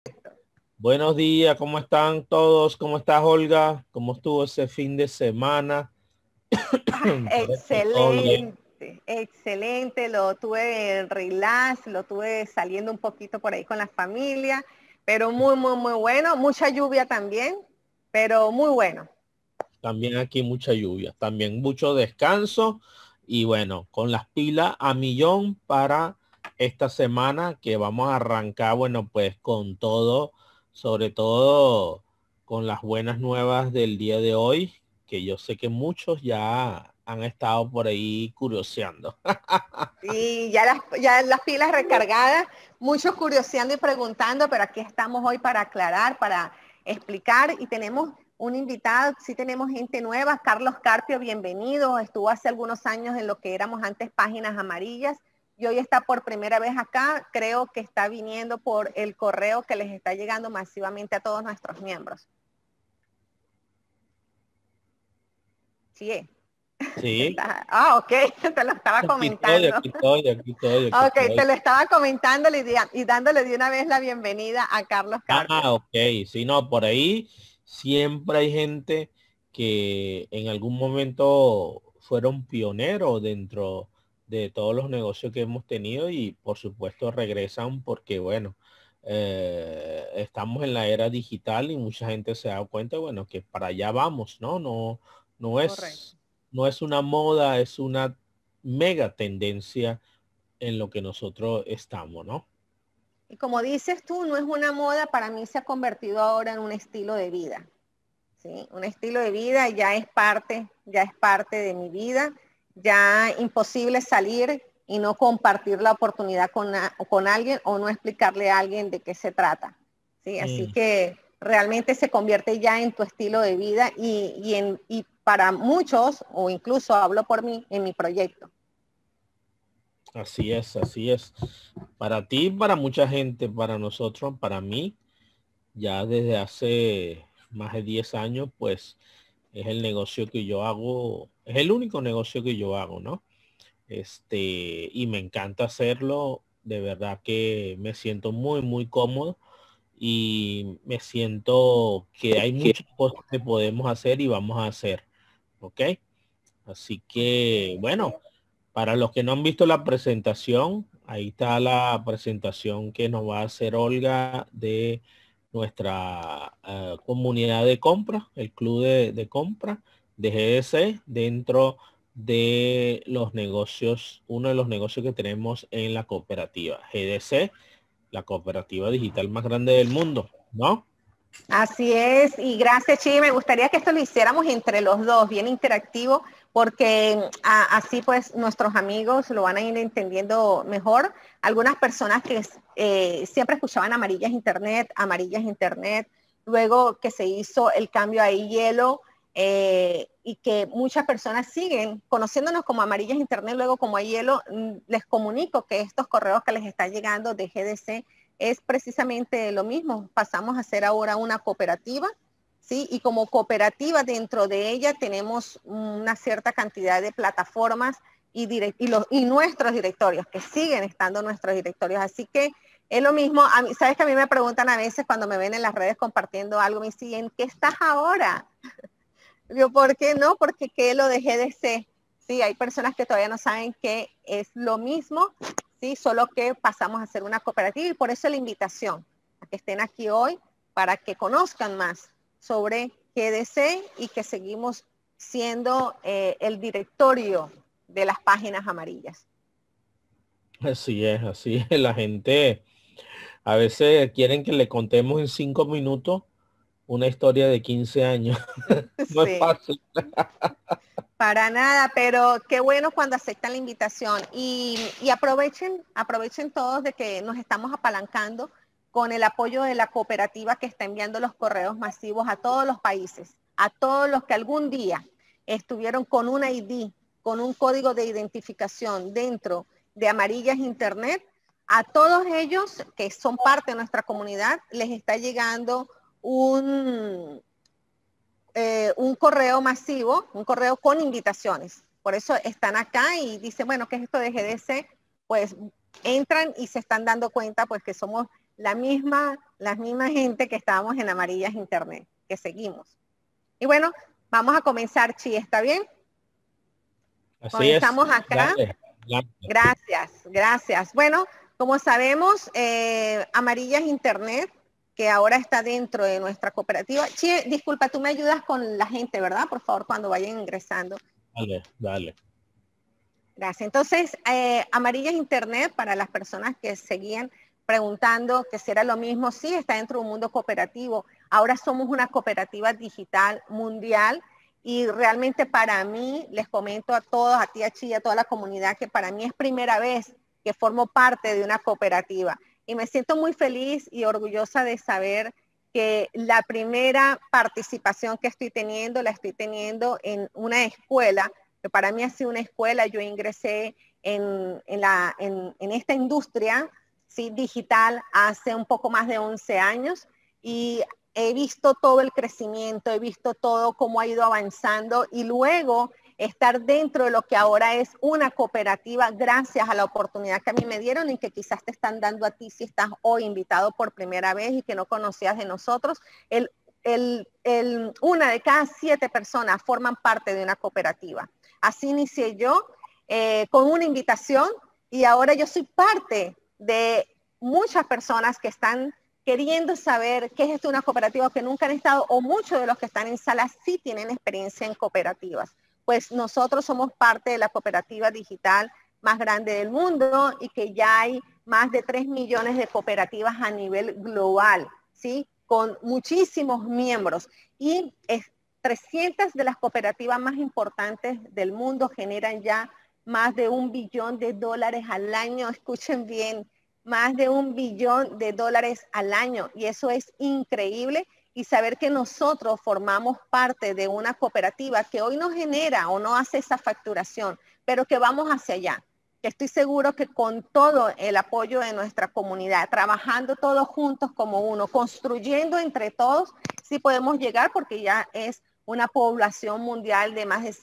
Buenos días, ¿cómo están todos? ¿Cómo estás, Olga? ¿Cómo estuvo ese fin de semana? Espero que todo bien. Excelente, excelente. Lo tuve relax, lo tuve saliendo un poquito por ahí con la familia, pero muy bueno. Mucha lluvia también, pero muy bueno. También aquí mucha lluvia, también mucho descanso y bueno, con las pilas a millón para esta semana que vamos a arrancar, bueno, pues con todo, sobre todo con las buenas nuevas del día de hoy, que yo sé que muchos ya han estado por ahí curioseando. Y ya las pilas recargadas, muchos curioseando y preguntando, pero aquí estamos hoy para aclarar, para explicar y tenemos un invitado, sí tenemos gente nueva, Carlos Carpio, bienvenido, estuvo hace algunos años en lo que éramos antes Páginas Amarillas y hoy está por primera vez acá, creo que está viniendo por el correo que les está llegando masivamente a todos nuestros miembros. Sí. Sí, Ok, te lo estaba aquí estoy, comentando. aquí estoy, aquí estoy, aquí Ok, te estoy. lo estaba comentando y dándole de una vez la bienvenida a Carlos Carpio. Ah, ok, sí, no, por ahí siempre hay gente que en algún momento fueron pioneros dentro de todos los negocios que hemos tenido y por supuesto regresan porque, bueno, estamos en la era digital y mucha gente se da cuenta, bueno, que para allá vamos, ¿no? No Correcto. es, no es una moda, es una mega tendencia en lo que nosotros estamos, ¿no? Y como dices tú, no es una moda, para mí se ha convertido ahora en un estilo de vida. ¿Sí? Un estilo de vida ya es parte de mi vida, ya imposible salir y no compartir la oportunidad con alguien o no explicarle a alguien de qué se trata. ¿Sí? Así Mm. que realmente se convierte ya en tu estilo de vida y para muchos, o incluso hablo por mí, en mi proyecto. Así es, así es. Para ti, para mucha gente, para nosotros, para mí, ya desde hace más de 10 años, pues es el negocio que yo hago, es el único negocio que yo hago, ¿no? Y me encanta hacerlo, de verdad que me siento muy cómodo y me siento que hay muchas cosas que podemos hacer y vamos a hacer, ¿ok? Así que, bueno. Excelente. Para los que no han visto la presentación, ahí está la presentación que nos va a hacer Olga de nuestra comunidad de compra, el club de compra de GDC dentro de los negocios, uno de los negocios que tenemos en la cooperativa. GDC, la cooperativa digital más grande del mundo, ¿no? Así es, y gracias, Chi. Me gustaría que esto lo hiciéramos entre los dos, bien interactivo, porque así pues nuestros amigos lo van a ir entendiendo mejor. Algunas personas que siempre escuchaban Amarillas Internet, luego que se hizo el cambio a Hielo, y que muchas personas siguen conociéndonos como Amarillas Internet, luego como a Hielo, les comunico que estos correos que les están llegando de GDC es precisamente lo mismo. Pasamos a ser ahora una cooperativa, ¿sí? Y como cooperativa dentro de ella tenemos una cierta cantidad de plataformas y nuestros directorios, que siguen estando nuestros directorios. Así que es lo mismo. Sabes que a mí me preguntan a veces cuando me ven en las redes compartiendo algo, me dicen, ¿en qué estás ahora? Yo, ¿por qué no? Porque ¿qué lo dejé de ser? Sí, hay personas que todavía no saben que es lo mismo, sí, solo que pasamos a ser una cooperativa y por eso la invitación a que estén aquí hoy para que conozcan más sobre GDC y que seguimos siendo el directorio de las páginas amarillas. Así es. La gente a veces quieren que le contemos en 5 minutos una historia de 15 años. No es Sí. fácil. Para nada, pero qué bueno cuando aceptan la invitación y aprovechen todos de que nos estamos apalancando con el apoyo de la cooperativa que está enviando los correos masivos a todos los países, a todos los que algún día estuvieron con un ID, con un código de identificación dentro de Amarillas Internet, a todos ellos que son parte de nuestra comunidad les está llegando un correo masivo, un correo con invitaciones. Por eso están acá y dicen, bueno, ¿qué es esto de GDC? Pues entran y se están dando cuenta pues que somos la misma gente que estábamos en Amarillas Internet, que seguimos. Y bueno, vamos a comenzar, Chi, ¿está bien? Así Comenzamos es. acá. Gracias, gracias. Bueno, como sabemos, Amarillas Internet, que ahora está dentro de nuestra cooperativa. Chi, disculpa, tú me ayudas con la gente, ¿verdad? Por favor, cuando vayan ingresando. Dale, dale. Gracias. Entonces, Amarillas Internet, para las personas que seguían preguntando que si era lo mismo, sí, está dentro de un mundo cooperativo. Ahora somos una cooperativa digital mundial y realmente para mí, les comento a todos, a ti, a Chi, a toda la comunidad, que para mí es primera vez que formo parte de una cooperativa. Y me siento muy feliz y orgullosa de saber que la primera participación que estoy teniendo, la estoy teniendo en una escuela, que para mí ha sido una escuela. Yo ingresé en esta industria, ¿sí?, digital hace un poco más de 11 años y he visto todo el crecimiento, he visto todo cómo ha ido avanzando y luego estar dentro de lo que ahora es una cooperativa gracias a la oportunidad que a mí me dieron y que quizás te están dando a ti si estás hoy invitado por primera vez y que no conocías de nosotros. Una de cada 7 personas forman parte de una cooperativa. Así inicié yo con una invitación y ahora yo soy parte de muchas personas que están queriendo saber qué es esto, una cooperativa, que nunca han estado, o muchos de los que están en salas sí tienen experiencia en cooperativas. Pues nosotros somos parte de la cooperativa digital más grande del mundo y que ya hay más de 3 millones de cooperativas a nivel global, ¿sí?, con muchísimos miembros. Y 300 de las cooperativas más importantes del mundo generan ya más de $1 billón al año. Escuchen bien, más de $1 billón al año. Y eso es increíble. Y saber que nosotros formamos parte de una cooperativa que hoy no genera o no hace esa facturación, pero que vamos hacia allá. Estoy seguro que con todo el apoyo de nuestra comunidad, trabajando todos juntos como uno, construyendo entre todos, sí podemos llegar, porque ya es una población mundial de más de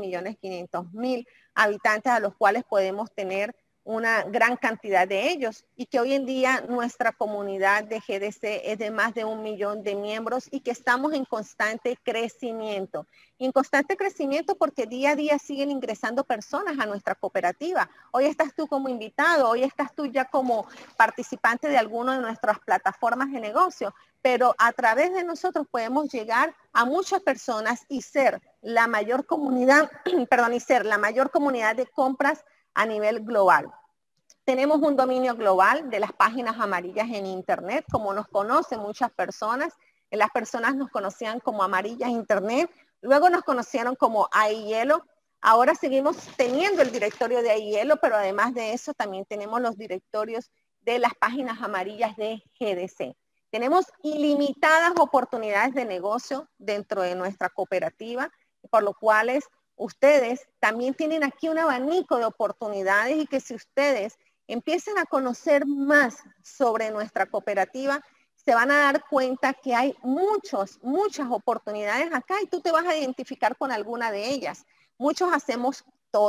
7.500.000 habitantes, a los cuales podemos tener una gran cantidad de ellos, y que hoy en día nuestra comunidad de GDC es de más de 1 millón de miembros y que estamos en constante crecimiento. Y en constante crecimiento porque día a día siguen ingresando personas a nuestra cooperativa. Hoy estás tú como invitado, hoy estás tú ya como participante de alguna de nuestras plataformas de negocio, pero a través de nosotros podemos llegar a muchas personas y ser la mayor comunidad, perdón, y ser la mayor comunidad de compras a nivel global. Tenemos un dominio global de las páginas amarillas en Internet, como nos conocen muchas personas. Las personas nos conocían como Amarillas Internet, luego nos conocieron como iHielo. Ahora seguimos teniendo el directorio de iHielo, pero además de eso también tenemos los directorios de las páginas amarillas de GDC. Tenemos ilimitadas oportunidades de negocio dentro de nuestra cooperativa, por lo cual ustedes también tienen aquí un abanico de oportunidades, y que si ustedes empiezan a conocer más sobre nuestra cooperativa, se van a dar cuenta que hay muchas oportunidades acá y tú te vas a identificar con alguna de ellas. Muchos hacemos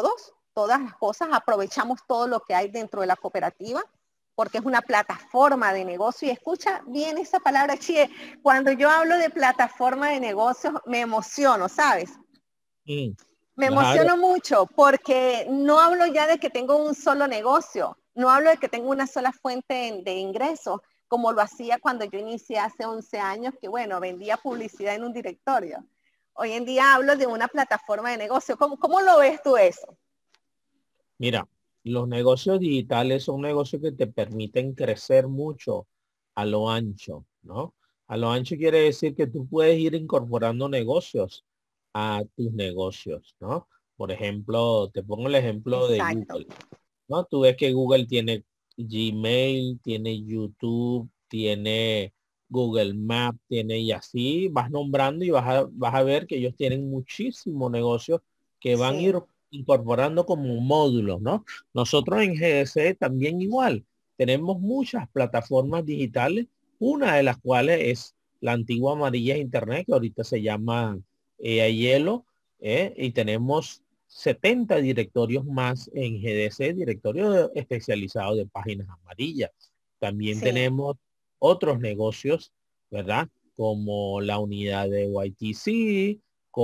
todas las cosas, aprovechamos todo lo que hay dentro de la cooperativa, porque es una plataforma de negocio. Y escucha bien esa palabra, Chie, cuando yo hablo de plataforma de negocios me emociono, ¿sabes? Me emociono mucho porque no hablo ya de que tengo un solo negocio, no hablo de que tengo una sola fuente de ingresos, como lo hacía cuando yo inicié hace 11 años, que bueno, vendía publicidad en un directorio. Hoy en día hablo de una plataforma de negocio. ¿Cómo lo ves tú eso? Mira, los negocios digitales son negocios que te permiten crecer mucho a lo ancho, ¿no? A lo ancho quiere decir que tú puedes ir incorporando negocios a tus negocios, ¿no? Por ejemplo, te pongo el ejemplo de Exacto. Google, ¿no? Tú ves que Google tiene Gmail, tiene YouTube, tiene Google Maps, tiene, y así vas nombrando y vas a ver que ellos tienen muchísimos negocios que van a Sí. ir incorporando como módulos, ¿no? Nosotros en GDC también igual. Tenemos muchas plataformas digitales, una de las cuales es la antigua Amarilla Internet, que ahorita se llama iHielo, y tenemos 70 directorios más en GDC, directorios especializados de páginas amarillas. También Sí. tenemos otros negocios, ¿verdad? Como la unidad de YTC,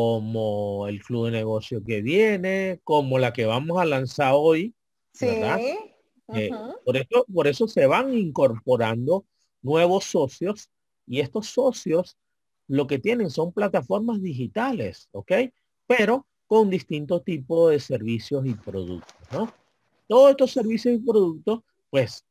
como el club de negocio que viene, como la que vamos a lanzar hoy, ¿verdad? Sí. Ujú. Por eso se van incorporando nuevos socios y estos socios lo que tienen son plataformas digitales, ¿ok? Pero con distintos tipos de servicios y productos, ¿no? Todos estos servicios y productos, pues,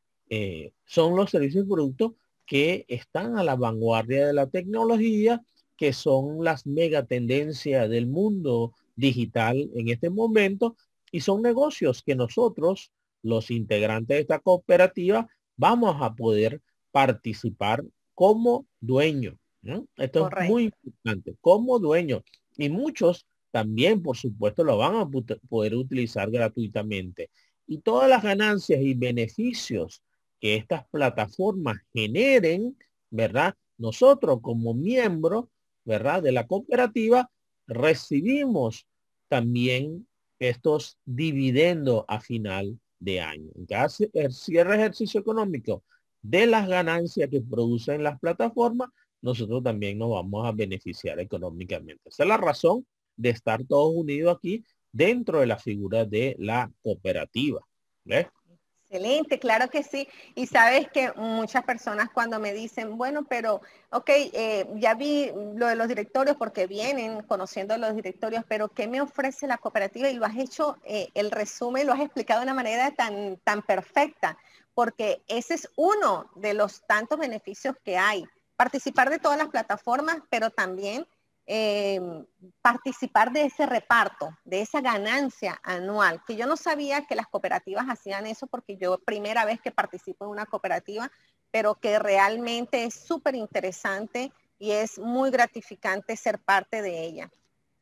son los servicios y productos que están a la vanguardia de la tecnología, que son las mega tendencias del mundo digital en este momento, y son negocios que nosotros, los integrantes de esta cooperativa, vamos a poder participar como dueño, ¿no? Esto es muy Correcto. importante, como dueño. Y muchos también, por supuesto, lo van a poder utilizar gratuitamente. Y todas las ganancias y beneficios que estas plataformas generen, ¿verdad? Nosotros como miembros, ¿verdad? De la cooperativa, recibimos también estos dividendos a final de año. En cada cierre ejercicio económico de las ganancias que producen las plataformas, nosotros también nos vamos a beneficiar económicamente. Esa es la razón de estar todos unidos aquí dentro de la figura de la cooperativa. ¿Ves? Excelente, claro que sí. Y sabes que muchas personas cuando me dicen, bueno, pero, ok, ya vi lo de los directorios porque vienen conociendo los directorios, pero ¿qué me ofrece la cooperativa? Y lo has hecho, el resumen, lo has explicado de una manera tan perfecta, porque ese es uno de los tantos beneficios que hay. Participar de todas las plataformas, pero también eh, participar de ese reparto, de esa ganancia anual, que yo no sabía que las cooperativas hacían eso porque yo primera vez que participo en una cooperativa, pero que realmente es súper interesante y es muy gratificante ser parte de ella.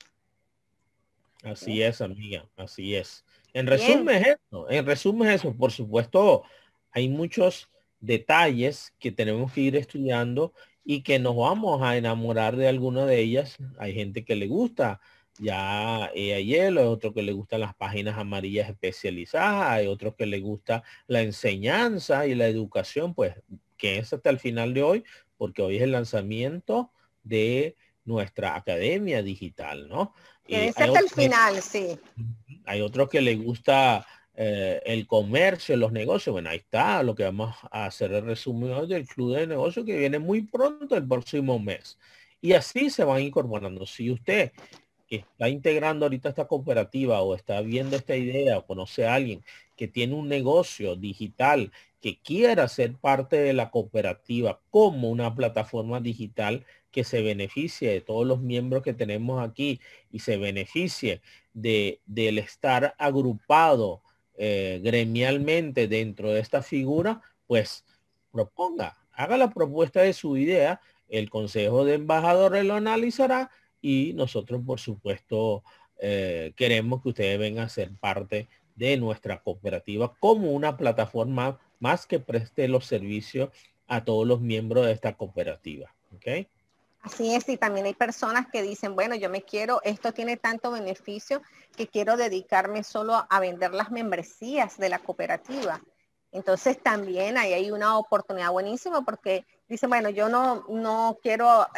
Así ¿Sí? es, amiga, así es. Bien, En resumen es eso, por supuesto, hay muchos detalles que tenemos que ir estudiando y que nos vamos a enamorar de alguna de ellas. Hay gente que le gusta ya ayer, hay otro que le gustan las páginas amarillas especializadas, hay otros que le gusta la enseñanza y la educación, pues que es hasta el final de hoy, porque hoy es el lanzamiento de nuestra academia digital, ¿no? Y quédense hasta el final, sí. hay otros que les gusta el comercio, los negocios. Bueno, ahí está lo que vamos a hacer el resumen hoy del club de negocios que viene muy pronto el próximo mes. Y así se van incorporando. Si usted que está integrando ahorita esta cooperativa o está viendo esta idea o conoce a alguien que tiene un negocio digital que quiera ser parte de la cooperativa como una plataforma digital que se beneficie de todos los miembros que tenemos aquí y se beneficie del estar agrupado gremialmente dentro de esta figura, pues proponga, haga la propuesta de su idea, el Consejo de Embajadores lo analizará y nosotros, por supuesto, queremos que ustedes vengan a ser parte de nuestra cooperativa como una plataforma más que preste los servicios a todos los miembros de esta cooperativa. ¿Ok? Así es, y también hay personas que dicen, bueno, yo me quiero, esto tiene tanto beneficio que quiero dedicarme solo a vender las membresías de la cooperativa. Entonces también ahí hay una oportunidad buenísima porque dicen, bueno, yo no quiero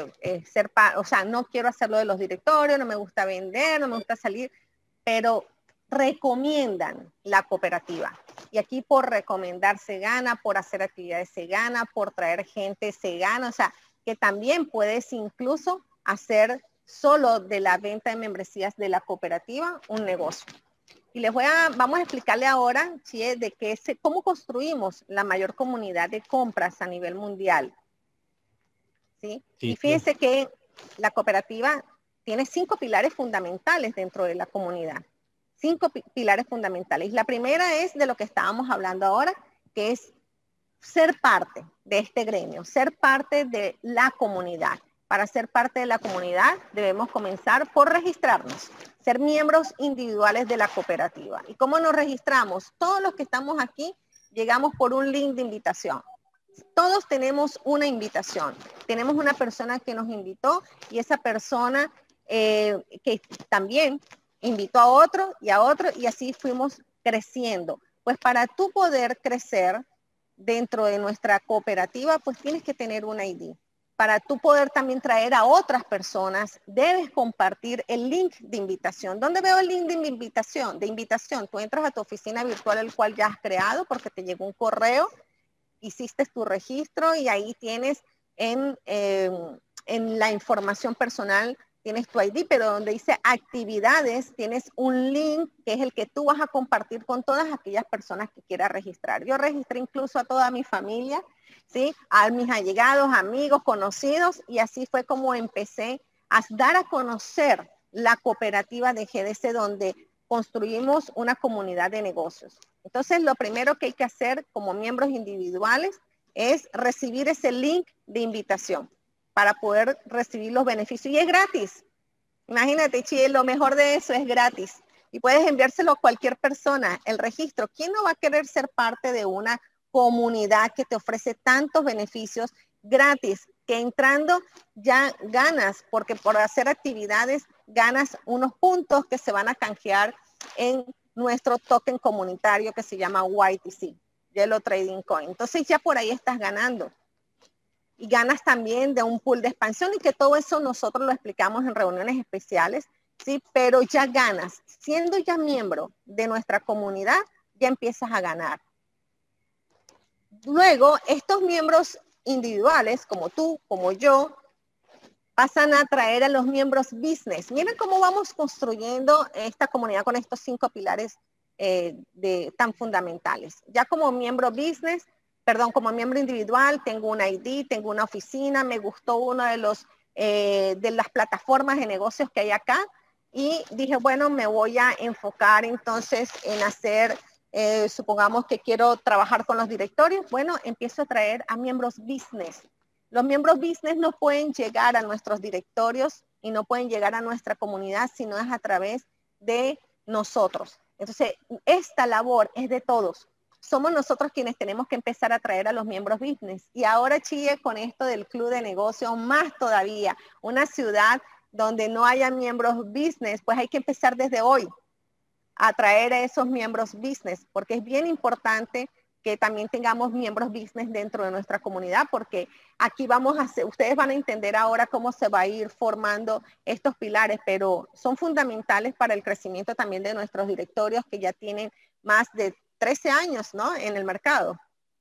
o sea, no quiero hacerlo de los directorios, no me gusta vender, no me gusta salir, pero recomiendan la cooperativa. Y aquí por recomendar se gana, por hacer actividades se gana, por traer gente se gana, o sea, que también puedes incluso hacer solo de la venta de membresías de la cooperativa un negocio. Y vamos a explicarle ahora, Chie, de cómo construimos la mayor comunidad de compras a nivel mundial. ¿Sí? Y Sí, sí. fíjense que la cooperativa tiene 5 pilares fundamentales dentro de la comunidad. 5 pilares fundamentales. La primera es de lo que estábamos hablando ahora, que es ser parte de este gremio, ser parte de la comunidad. Para ser parte de la comunidad debemos comenzar por registrarnos, ser miembros individuales de la cooperativa. ¿Y cómo nos registramos? Todos los que estamos aquí llegamos por un link de invitación. Todos tenemos una invitación. Tenemos una persona que nos invitó y esa persona que también invitó a otro y así fuimos creciendo. Pues para tú poder crecer, dentro de nuestra cooperativa, pues tienes que tener un ID. Para tú poder también traer a otras personas, debes compartir el link de invitación. ¿Dónde veo el link de invitación? Tú entras a tu oficina virtual, el cual ya has creado porque te llegó un correo, hiciste tu registro y ahí tienes en la información personal, tienes tu ID, pero donde dice actividades, tienes un link que es el que tú vas a compartir con todas aquellas personas que quieras registrar. Yo registré incluso a toda mi familia, ¿sí? A mis allegados, amigos, conocidos, y así fue como empecé a dar a conocer la cooperativa de GDC, donde construimos una comunidad de negocios. Entonces, lo primero que hay que hacer como miembros individuales es recibir ese link de invitación para poder recibir los beneficios. Y es gratis. Imagínate, Chile, lo mejor de eso es gratis. Y puedes enviárselo a cualquier persona, el registro. ¿Quién no va a querer ser parte de una comunidad que te ofrece tantos beneficios gratis? Que entrando ya ganas, porque por hacer actividades ganas unos puntos que se van a canjear en nuestro token comunitario que se llama YTC, Yellow Trading Coin. Entonces ya por ahí estás ganando. Y ganas también de un pool de expansión, y que todo eso nosotros lo explicamos en reuniones especiales, ¿sí? Pero ya ganas. Siendo ya miembro de nuestra comunidad, ya empiezas a ganar. Luego, estos miembros individuales, como tú, como yo, pasan a atraer a los miembros business. Miren cómo vamos construyendo esta comunidad con estos 5 pilares tan fundamentales. Ya como miembro business, como miembro individual, tengo un ID, tengo una oficina, me gustó uno de las plataformas de negocios que hay acá, y dije, bueno, me voy a enfocar entonces en hacer, supongamos que quiero trabajar con los directorios, bueno, empiezo a traer a miembros business. Los miembros business no pueden llegar a nuestros directorios y no pueden llegar a nuestra comunidad si no es a través de nosotros. Entonces, esta labor es de todos. Somos nosotros quienes tenemos que empezar a traer a los miembros business. Y ahora, Chile, con esto del club de negocios, más todavía, una ciudad donde no haya miembros business, pues hay que empezar desde hoy a traer a esos miembros business, porque es bien importante que también tengamos miembros business dentro de nuestra comunidad, porque aquí vamos a hacer, ustedes van a entender ahora cómo se va a ir formando estos pilares, pero son fundamentales para el crecimiento también de nuestros directorios que ya tienen más de 13 años, ¿no? En el mercado.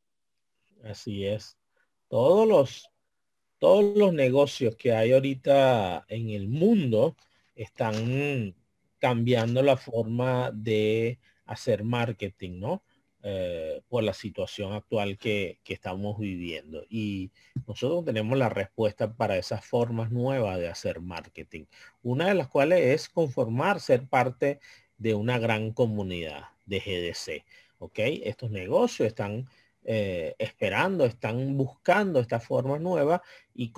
Así es. Todos los negocios que hay ahorita en el mundo están cambiando la forma de hacer marketing, ¿no? Por la situación actual que estamos viviendo. Y nosotros tenemos la respuesta para esas formas nuevas de hacer marketing. Una de las cuales es conformar, ser parte de una gran comunidad de GDC. ¿Ok? Estos negocios están esperando, están buscando estas formas nuevas y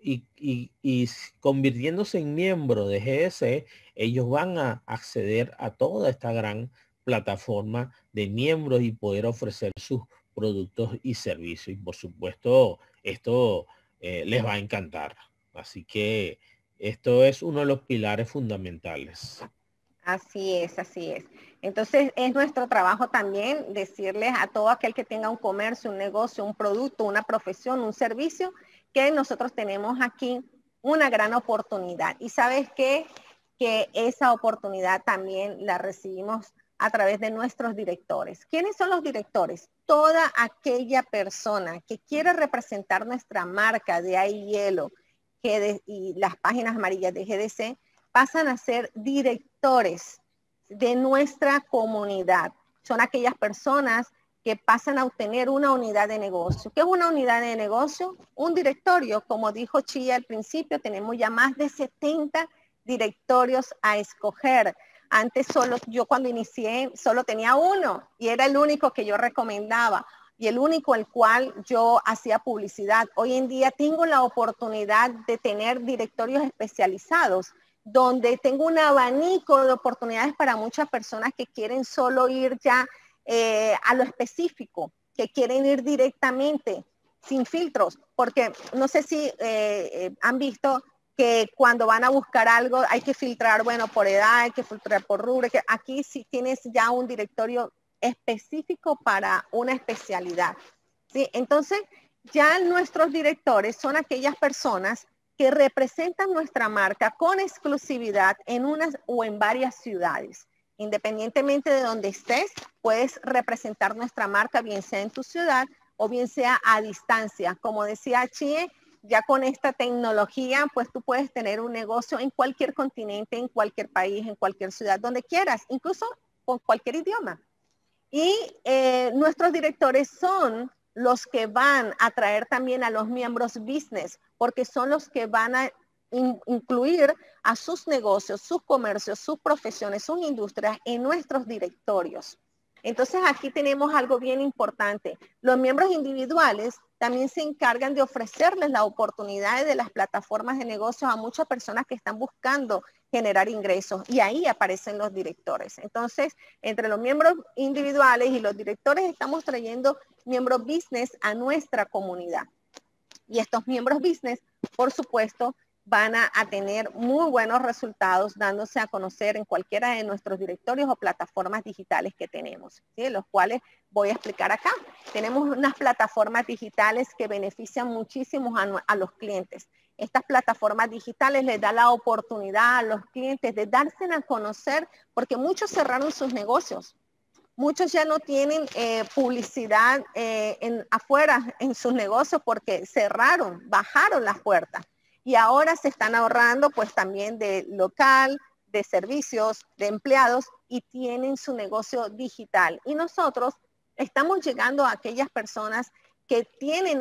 convirtiéndose en miembro de GDC, ellos van a acceder a toda esta gran plataforma de miembros y poder ofrecer sus productos y servicios. Y por supuesto, esto les va a encantar. Así que esto es uno de los pilares fundamentales. Así es, así es. Entonces es nuestro trabajo también decirles a todo aquel que tenga un comercio, un negocio, un producto, una profesión, un servicio, que nosotros tenemos aquí una gran oportunidad. Y sabes qué, que esa oportunidad también la recibimos a través de nuestros directores. ¿Quiénes son los directores? Toda aquella persona que quiera representar nuestra marca de iHielo y las páginas amarillas de GDC, pasan a ser directores de nuestra comunidad. Son aquellas personas que pasan a obtener una unidad de negocio. ¿Qué es una unidad de negocio? Un directorio. Como dijo Chía al principio, tenemos ya más de 70 directorios a escoger. Antes yo cuando inicié solo tenía uno y era el único que yo recomendaba y el único el cual yo hacía publicidad. Hoy en día tengo la oportunidad de tener directorios especializados, donde tengo un abanico de oportunidades para muchas personas que quieren solo ir ya a lo específico, que quieren ir directamente, sin filtros, porque no sé si han visto que cuando van a buscar algo hay que filtrar, bueno, por edad, hay que filtrar por rubro, que aquí sí tienes ya un directorio específico para una especialidad. ¿sí? Entonces, ya nuestros directores son aquellas personas que representan nuestra marca con exclusividad en unas o en varias ciudades. Independientemente de donde estés, puedes representar nuestra marca, bien sea en tu ciudad o bien sea a distancia. Como decía Chie, ya con esta tecnología, pues tú puedes tener un negocio en cualquier continente, en cualquier país, en cualquier ciudad, donde quieras, incluso con cualquier idioma. Y nuestros directores son los que van a traer también a los miembros business, porque son los que van a incluir a sus negocios, sus comercios, sus profesiones, sus industrias en nuestros directorios. Entonces aquí tenemos algo bien importante. Los miembros individuales también se encargan de ofrecerles la oportunidad de las plataformas de negocios a muchas personas que están buscando generar ingresos y ahí aparecen los directores. Entonces, entre los miembros individuales y los directores estamos trayendo miembros business a nuestra comunidad. Y estos miembros business, por supuesto, van a tener muy buenos resultados dándose a conocer en cualquiera de nuestros directorios o plataformas digitales que tenemos, ¿sí? Los cuales voy a explicar acá. Tenemos unas plataformas digitales que benefician muchísimo a los clientes. Estas plataformas digitales les da la oportunidad a los clientes de darse a conocer porque muchos cerraron sus negocios. Muchos ya no tienen publicidad afuera en sus negocios porque cerraron, bajaron las puertas. Y ahora se están ahorrando pues también de local, de servicios, de empleados y tienen su negocio digital. Y nosotros estamos llegando a aquellas personas que tienen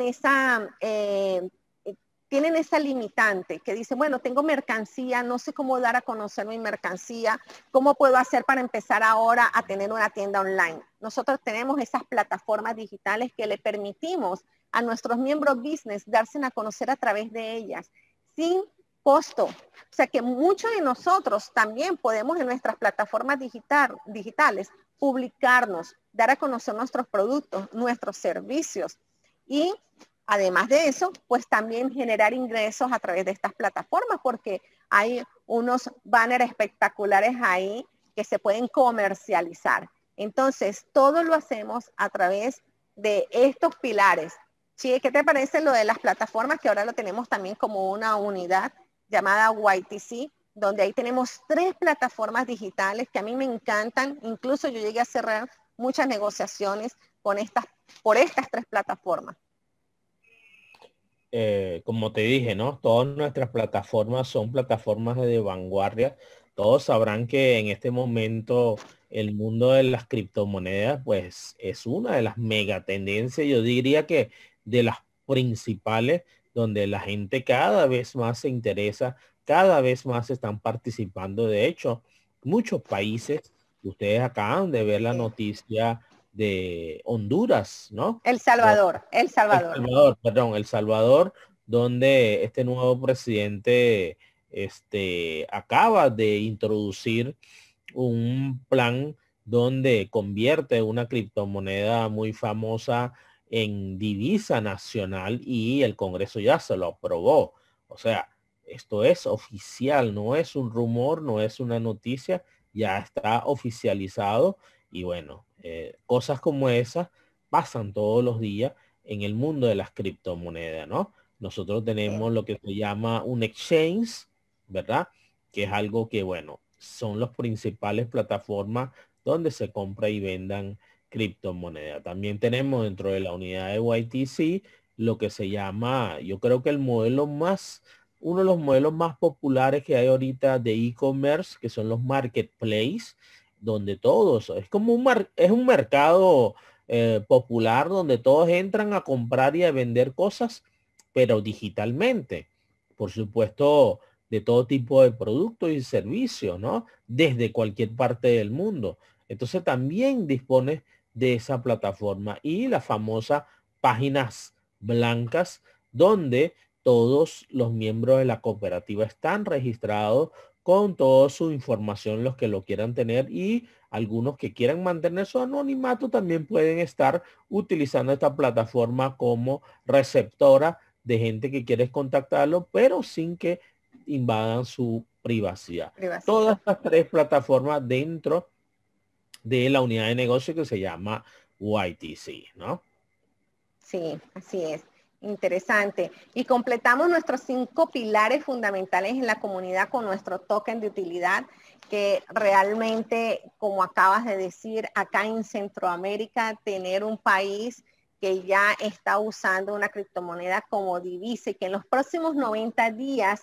esa limitante, que dicen, bueno, tengo mercancía, no sé cómo dar a conocer mi mercancía, ¿cómo puedo hacer para empezar ahora a tener una tienda online? Nosotros tenemos esas plataformas digitales que le permitimos a nuestros miembros business darse a conocer a través de ellas, sin costo. O sea que muchos de nosotros también podemos en nuestras plataformas digitales publicarnos, dar a conocer nuestros productos, nuestros servicios y además de eso, pues también generar ingresos a través de estas plataformas porque hay unos banners espectaculares ahí que se pueden comercializar. Entonces, todo lo hacemos a través de estos pilares. Sí, ¿qué te parece lo de las plataformas? Que ahora lo tenemos también como una unidad llamada YTC, donde ahí tenemos 3 plataformas digitales que a mí me encantan. Incluso yo llegué a cerrar muchas negociaciones por estas 3 plataformas. Como te dije, ¿no? Todas nuestras plataformas son plataformas de vanguardia. Todos sabrán que en este momento el mundo de las criptomonedas, pues es una de las mega tendencias, yo diría que de las principales, donde la gente cada vez más se interesa, cada vez más están participando. De hecho, muchos países, ustedes acaban de ver la noticia de Honduras, ¿no? El Salvador, El El Salvador. Salvador, perdón, El Salvador, donde este nuevo presidente acaba de introducir un plan donde convierte una criptomoneda muy famosa en divisa nacional y el Congreso ya se lo aprobó. O sea, esto es oficial, no es un rumor, no es una noticia, ya está oficializado y bueno, cosas como esas pasan todos los días en el mundo de las criptomonedas, ¿no? Nosotros tenemos lo que se llama un exchange, ¿verdad? Que es algo que, bueno, son las principales plataformas donde se compra y vendan criptomonedas. También tenemos dentro de la unidad de YTC lo que se llama, yo creo que uno de los modelos más populares que hay ahorita de e-commerce, que son los marketplaces, donde todos, es como es un mercado popular donde todos entran a comprar y a vender cosas, pero digitalmente. Por supuesto, de todo tipo de productos y servicios, ¿no? Desde cualquier parte del mundo. Entonces también dispone de esa plataforma y las famosas páginas blancas donde todos los miembros de la cooperativa están registrados con toda su información, los que lo quieran tener y algunos que quieran mantener su anonimato también pueden estar utilizando esta plataforma como receptora de gente que quiere contactarlo, pero sin que invadan su privacidad. Todas estas 3 plataformas dentro de la unidad de negocio que se llama YTC, ¿no? Sí, así es. Interesante. Y completamos nuestros 5 pilares fundamentales en la comunidad con nuestro token de utilidad, que realmente, como acabas de decir, acá en Centroamérica, tener un país que ya está usando una criptomoneda como divisa y que en los próximos 90 días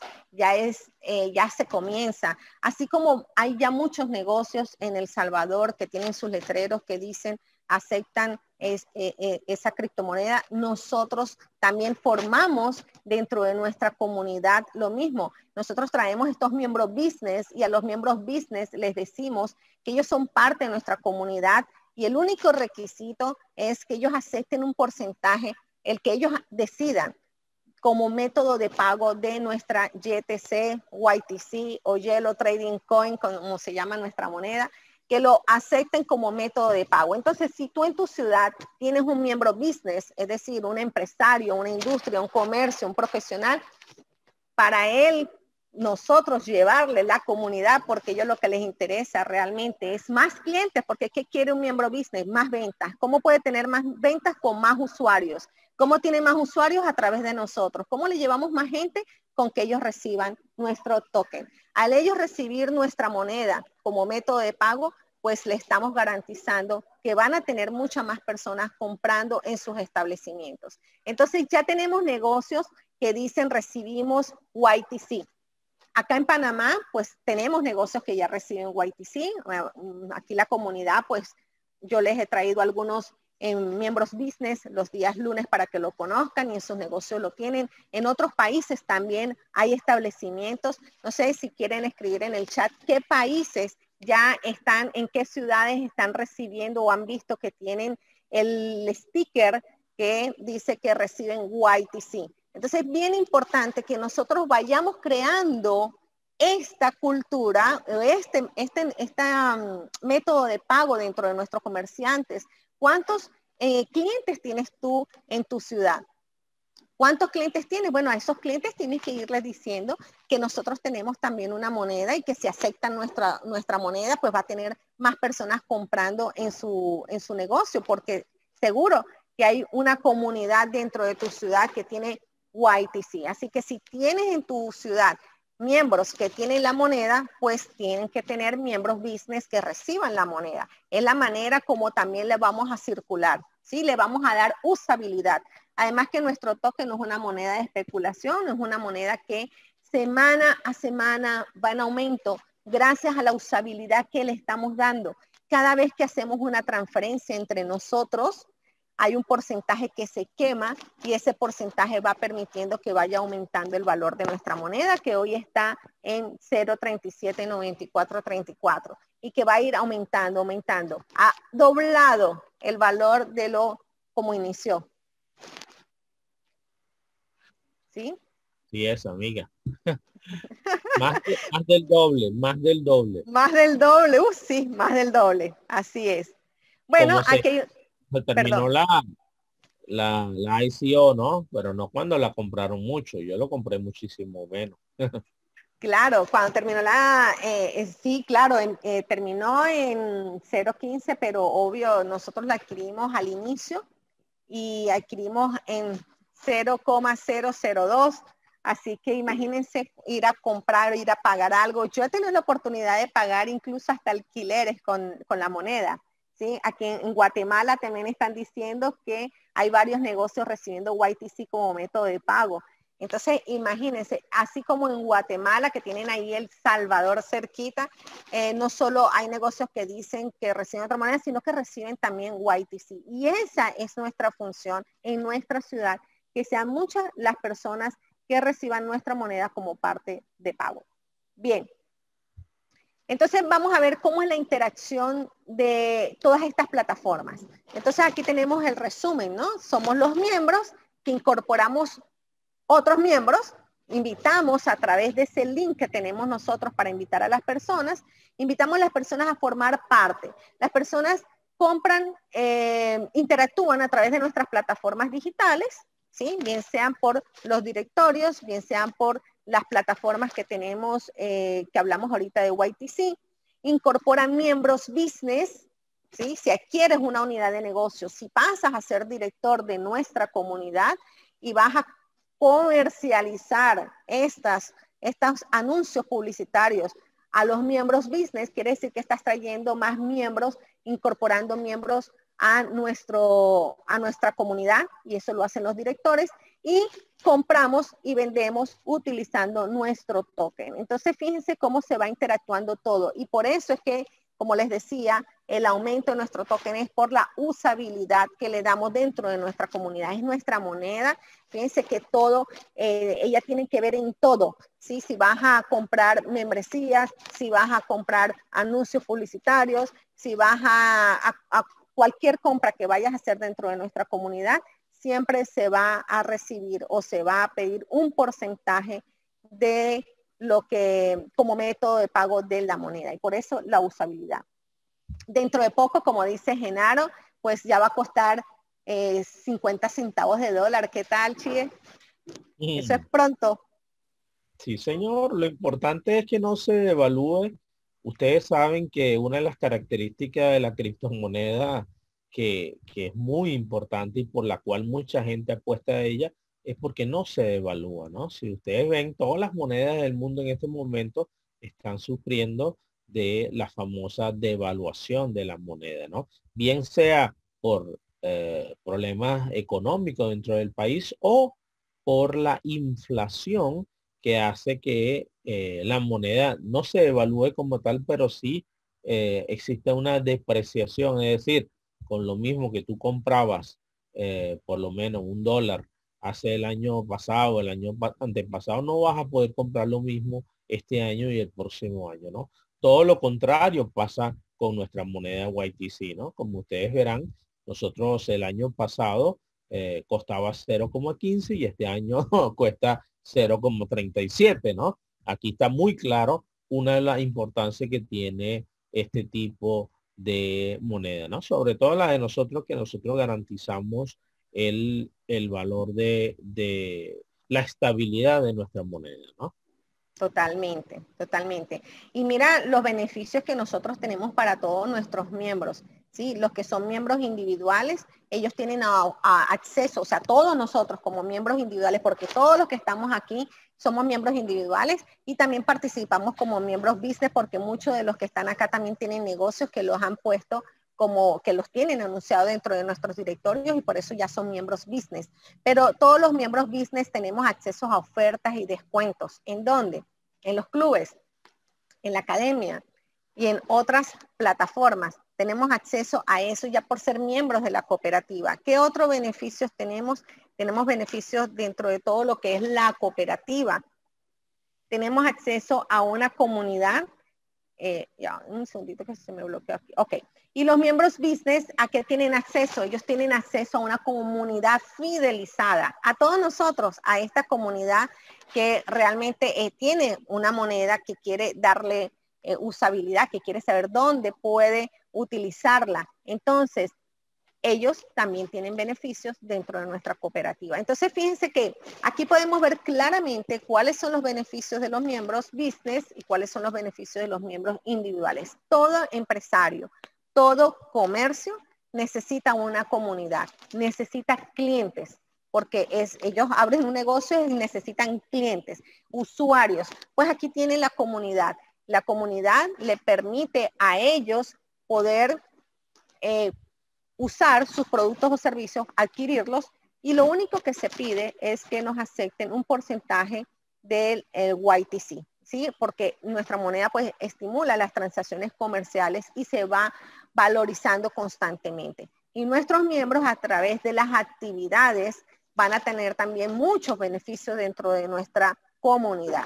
ya se comienza. Así como hay ya muchos negocios en El Salvador que tienen sus letreros que dicen aceptan esa criptomoneda, nosotros también formamos dentro de nuestra comunidad lo mismo. Nosotros traemos estos miembros business y a los miembros business les decimos que ellos son parte de nuestra comunidad y el único requisito es que ellos acepten un porcentaje, el que ellos decidan como método de pago de nuestra YTC, YTC o Yellow Trading Coin, como se llama nuestra moneda, que lo acepten como método de pago. Entonces, si tú en tu ciudad tienes un miembro business, es decir, un empresario, una industria, un comercio, un profesional, para él, nosotros llevarle la comunidad, porque ellos lo que les interesa realmente es más clientes, porque ¿qué quiere un miembro business? Más ventas. ¿Cómo puede tener más ventas? Con más usuarios. ¿Cómo tiene más usuarios? A través de nosotros. ¿Cómo le llevamos más gente? Con que ellos reciban nuestro token. Al ellos recibir nuestra moneda como método de pago, pues le estamos garantizando que van a tener muchas más personas comprando en sus establecimientos. Entonces ya tenemos negocios que dicen recibimos YTC. Acá en Panamá, pues tenemos negocios que ya reciben YTC. Aquí la comunidad, pues yo les he traído algunos miembros business los días lunes para que lo conozcan y en sus negocios lo tienen. En otros países también hay establecimientos. No sé si quieren escribir en el chat qué países ya están, en qué ciudades están recibiendo o han visto que tienen el sticker que dice que reciben YTC. Entonces es bien importante que nosotros vayamos creando esta cultura, este método de pago dentro de nuestros comerciantes. ¿Cuántos clientes tienes tú en tu ciudad? ¿Cuántos clientes tienes? Bueno, a esos clientes tienes que irles diciendo que nosotros tenemos también una moneda y que si aceptan nuestra moneda, pues va a tener más personas comprando en su negocio, porque seguro que hay una comunidad dentro de tu ciudad que tiene YTC. Así que si tienes en tu ciudad miembros que tienen la moneda, pues tienen que tener miembros business que reciban la moneda. Es la manera como también le vamos a circular, ¿sí? Le vamos a dar usabilidad. Además que nuestro token no es una moneda de especulación, es una moneda que semana a semana va en aumento gracias a la usabilidad que le estamos dando. Cada vez que hacemos una transferencia entre nosotros, hay un porcentaje que se quema y ese porcentaje va permitiendo que vaya aumentando el valor de nuestra moneda, que hoy está en 0.379434 y que va a ir aumentando. Ha doblado el valor de lo como inició. ¿Sí? Sí, es, amiga. más del doble, más del doble. Más del doble, sí, más del doble. Así es. Bueno, Como aquí, se terminó perdón. la ICO, ¿no? Pero no cuando la compraron mucho. Yo lo compré muchísimo menos. Claro, cuando terminó sí, claro, terminó en 0.15, pero obvio, nosotros la adquirimos al inicio y adquirimos en 0.002. Así que imagínense ir a comprar, ir a pagar algo. Yo he tenido la oportunidad de pagar incluso hasta alquileres con la moneda. ¿Sí? Aquí en Guatemala también están diciendo que hay varios negocios recibiendo YTC como método de pago. Entonces, imagínense, así como en Guatemala, que tienen ahí El Salvador cerquita, no solo hay negocios que dicen que reciben otra moneda, sino que reciben también YTC. Y esa es nuestra función en nuestra ciudad, que sean muchas las personas que reciban nuestra moneda como parte de pago. Bien. Entonces vamos a ver cómo es la interacción de todas estas plataformas. Entonces aquí tenemos el resumen, ¿no? Somos los miembros que incorporamos otros miembros, invitamos a través de ese link que tenemos nosotros para invitar a las personas, invitamos a las personas a formar parte. Las personas compran, interactúan a través de nuestras plataformas digitales, ¿sí? Bien sean por los directorios, bien sean por las plataformas que tenemos, que hablamos ahorita de YTC, incorporan miembros business ¿sí? Si adquieres una unidad de negocio, si pasas a ser director de nuestra comunidad y vas a comercializar estos anuncios publicitarios a los miembros business, quiere decir que estás trayendo más miembros, incorporando miembros a nuestra comunidad, y eso lo hacen los directores, y compramos y vendemos utilizando nuestro token. Entonces, fíjense cómo se va interactuando todo, y por eso es que, como les decía, el aumento de nuestro token es por la usabilidad que le damos dentro de nuestra comunidad. Es nuestra moneda. Fíjense que todo, ella tiene que ver en todo, ¿sí? Si vas a comprar membresías, si vas a comprar anuncios publicitarios, si vas a cualquier compra que vayas a hacer dentro de nuestra comunidad, siempre se va a recibir o se va a pedir un porcentaje de lo que como método de pago de la moneda, y por eso la usabilidad. Dentro de poco, como dice Genaro, pues ya va a costar 50 centavos de dólar. ¿Qué tal, Chie? Eso es pronto. Sí, señor. Lo importante es que no se devalúe. Ustedes saben que una de las características de la criptomoneda que es muy importante y por la cual mucha gente apuesta a ella es porque no se devalúa, ¿no? Si ustedes ven, todas las monedas del mundo en este momento están sufriendo de la famosa devaluación de la moneda, ¿no? Bien sea por problemas económicos dentro del país o por la inflación que hace que la moneda no se evalúe como tal, pero sí existe una depreciación, es decir, con lo mismo que tú comprabas por lo menos $1 hace el año pasado, el año antepasado, no vas a poder comprar lo mismo este año y el próximo año, ¿no? Todo lo contrario pasa con nuestra moneda YTC, ¿no? Como ustedes verán, nosotros el año pasado costaba 0,15 y este año cuesta 0,37, ¿no? Aquí está muy claro una de las importancias que tiene este tipo de moneda, ¿no? Sobre todo la de nosotros, que nosotros garantizamos el valor de la estabilidad de nuestra moneda, ¿no? Totalmente, totalmente. Y mira los beneficios que nosotros tenemos para todos nuestros miembros, ¿sí? Los que son miembros individuales, ellos tienen acceso, o sea, todos nosotros como miembros individuales, porque todos los que estamos aquí somos miembros individuales y también participamos como miembros business, porque muchos de los que están acá también tienen negocios que los han puesto como que los tienen anunciados dentro de nuestros directorios y por eso ya son miembros business. Pero todos los miembros business tenemos acceso a ofertas y descuentos. ¿En dónde? En los clubes, en la academia y en otras plataformas. Tenemos acceso a eso ya por ser miembros de la cooperativa. ¿Qué otros beneficios tenemos? Tenemos beneficios dentro de todo lo que es la cooperativa. Tenemos acceso a una comunidad. Ya, un segundito que se me bloqueó aquí. Ok. Y los miembros business, ¿a qué tienen acceso? Ellos tienen acceso a una comunidad fidelizada. A todos nosotros, a esta comunidad que realmente tiene una moneda que quiere darle usabilidad, que quiere saber dónde puede utilizarla. Entonces, ellos también tienen beneficios dentro de nuestra cooperativa. Entonces, fíjense que aquí podemos ver claramente cuáles son los beneficios de los miembros business y cuáles son los beneficios de los miembros individuales. Todo empresario, todo comercio necesita una comunidad, necesita clientes, porque ellos abren un negocio y necesitan clientes, usuarios. Pues aquí tienen la comunidad. La comunidad le permite a ellos poder usar sus productos o servicios, adquirirlos, y lo único que se pide es que nos acepten un porcentaje del YTC, ¿sí? Porque nuestra moneda pues estimula las transacciones comerciales y se va valorizando constantemente. Y nuestros miembros a través de las actividades van a tener también muchos beneficios dentro de nuestra comunidad.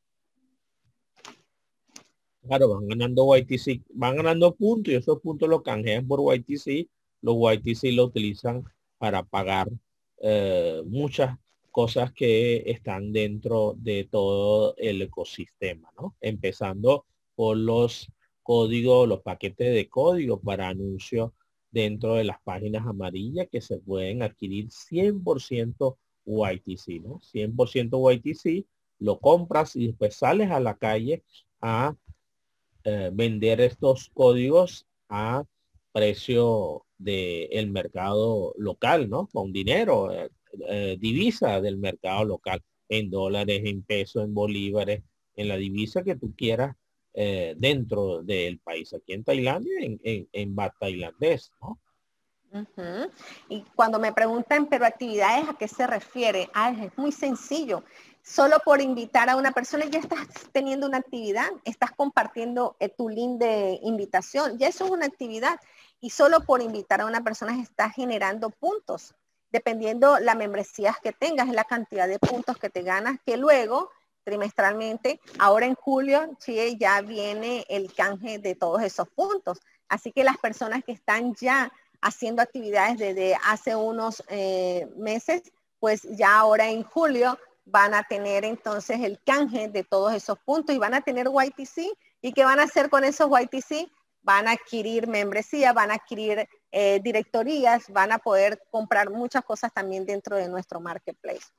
Claro, van ganando YTC, van ganando puntos y esos puntos los canjean por YTC. Los YTC lo utilizan para pagar muchas cosas que están dentro de todo el ecosistema, ¿no? Empezando por los códigos, los paquetes de código para anuncios dentro de las páginas amarillas que se pueden adquirir 100% YTC, ¿no? 100% YTC, lo compras y después sales a la calle a vender estos códigos a precio del mercado local, ¿no? Con dinero, divisa del mercado local, en dólares, en pesos, en bolívares, en la divisa que tú quieras dentro del país. Aquí en Tailandia, en baht tailandés, ¿no? Ujú. Y cuando me preguntan, pero actividades, ¿a qué se refiere? Ah, es muy sencillo. Solo por invitar a una persona ya estás teniendo una actividad, estás compartiendo tu link de invitación, ya eso es una actividad. Y solo por invitar a una persona estás generando puntos. Dependiendo la membresía que tengas, es la cantidad de puntos que te ganas, que luego trimestralmente, ahora en julio, sí, ya viene el canje de todos esos puntos. Así que las personas que están ya haciendo actividades desde hace unos meses, pues ya ahora en julio van a tener entonces el canje de todos esos puntos y van a tener YTC. ¿Y qué van a hacer con esos YTC? Van a adquirir membresía, van a adquirir directorías, van a poder comprar muchas cosas también dentro de nuestro marketplace.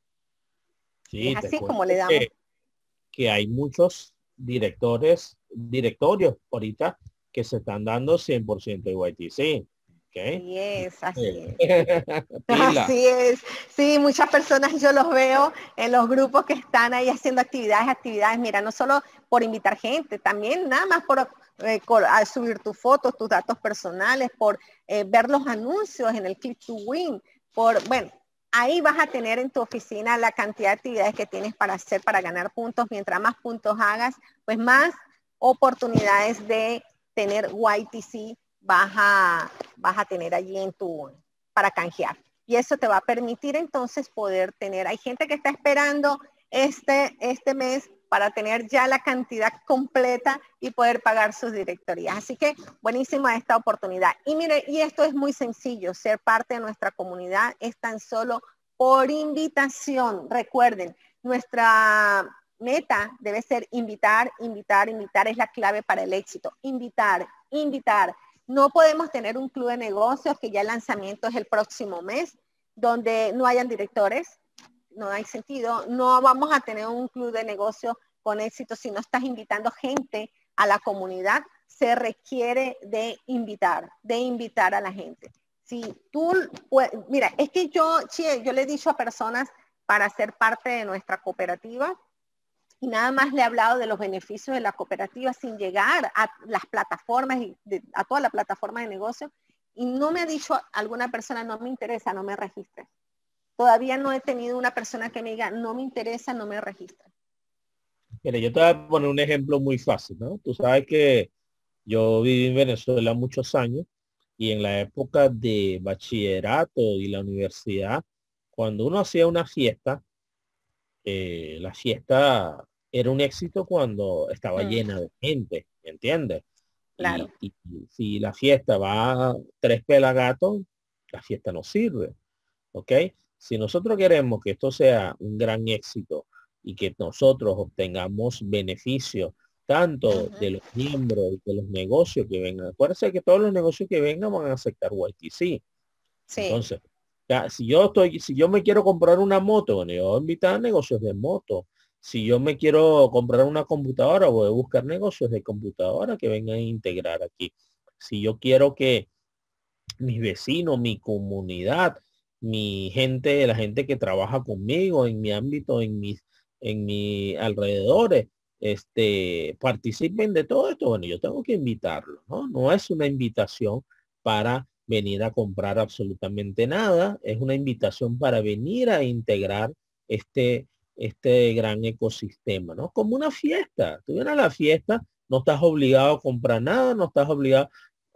Y es Sí, te así cuento como le damos. que hay muchos directorios ahorita que se están dando 100% de YTC. ¿Ok? Así es, así es. Pila. Así es, sí, muchas personas yo los veo en los grupos que están ahí haciendo actividades, mira, no solo por invitar gente, también nada más por subir tus fotos, tus datos personales, por ver los anuncios en el Click to Win, bueno, ahí vas a tener en tu oficina la cantidad de actividades que tienes para hacer, para ganar puntos, mientras más puntos hagas, pues más oportunidades de tener YTC vas a tener allí para canjear. Y eso te va a permitir entonces poder tener, hay gente que está esperando este mes para tener ya la cantidad completa y poder pagar sus directorías. Así que buenísima esta oportunidad. Y mire, y esto es muy sencillo, ser parte de nuestra comunidad es tan solo por invitación. Recuerden, nuestra meta debe ser invitar, invitar, invitar es la clave para el éxito. Invitar, invitar. No podemos tener un club de negocios que ya el lanzamiento es el próximo mes, donde no hayan directores, no hay sentido. No vamos a tener un club de negocios con éxito si no estás invitando gente a la comunidad. Se requiere de invitar a la gente. Si tú, mira, es que yo le he dicho a personas para ser parte de nuestra cooperativa, y nada más le he hablado de los beneficios de la cooperativa sin llegar a las plataformas, a toda la plataforma de negocio. Y no me ha dicho alguna persona, no me interesa, no me registres. Todavía no he tenido una persona que me diga, no me interesa, no me registres. Mira, yo te voy a poner un ejemplo muy fácil, ¿no? Tú sabes que yo viví en Venezuela muchos años y en la época de bachillerato y la universidad, cuando uno hacía una fiesta, la fiesta era un éxito cuando estaba llena de gente, ¿me entiendes? Claro. Y si la fiesta va a tres pelagatos, la fiesta no sirve, ¿ok? Si nosotros queremos que esto sea un gran éxito y que nosotros obtengamos beneficios tanto de los miembros y de los negocios que vengan, acuérdense que todos los negocios que vengan van a aceptar YTC. Sí, Entonces, ya, si yo me quiero comprar una moto, bueno, yo voy a invitar a negocios de moto. Si yo me quiero comprar una computadora, voy a buscar negocios de computadora que vengan a integrar aquí. Si yo quiero que mis vecinos, mi comunidad, mi gente, la gente que trabaja conmigo en mi ámbito, en mis alrededores, participen de todo esto. Bueno, yo tengo que invitarlos, ¿no? No es una invitación para venir a comprar absolutamente nada, es una invitación para venir a integrar este gran ecosistema, ¿no? Como una fiesta. Tú vienes a la fiesta, no estás obligado a comprar nada, no estás obligado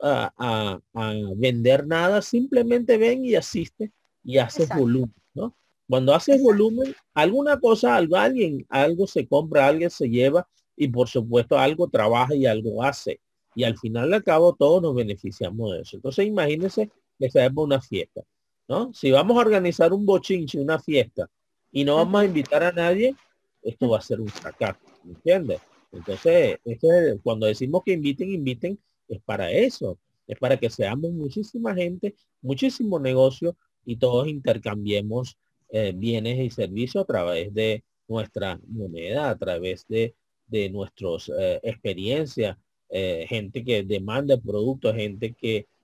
a vender nada, simplemente ven y asiste y haces exacto, volumen, ¿no? Cuando haces exacto. volumen, alguna cosa, algo se compra, alguien se lleva y por supuesto algo trabaja y algo hace. Y al final de cabo todos nos beneficiamos de eso. Entonces imagínense que seamos una fiesta, ¿no? Si vamos a organizar un bochinche, una fiesta, y no vamos a invitar a nadie, esto va a ser un fracaso, ¿me entiendes? Entonces, cuando decimos que inviten, inviten es para eso, es para que seamos muchísima gente, muchísimo negocio y todos intercambiemos bienes y servicios a través de nuestra moneda, a través de nuestras experiencias, gente que demanda productos, gente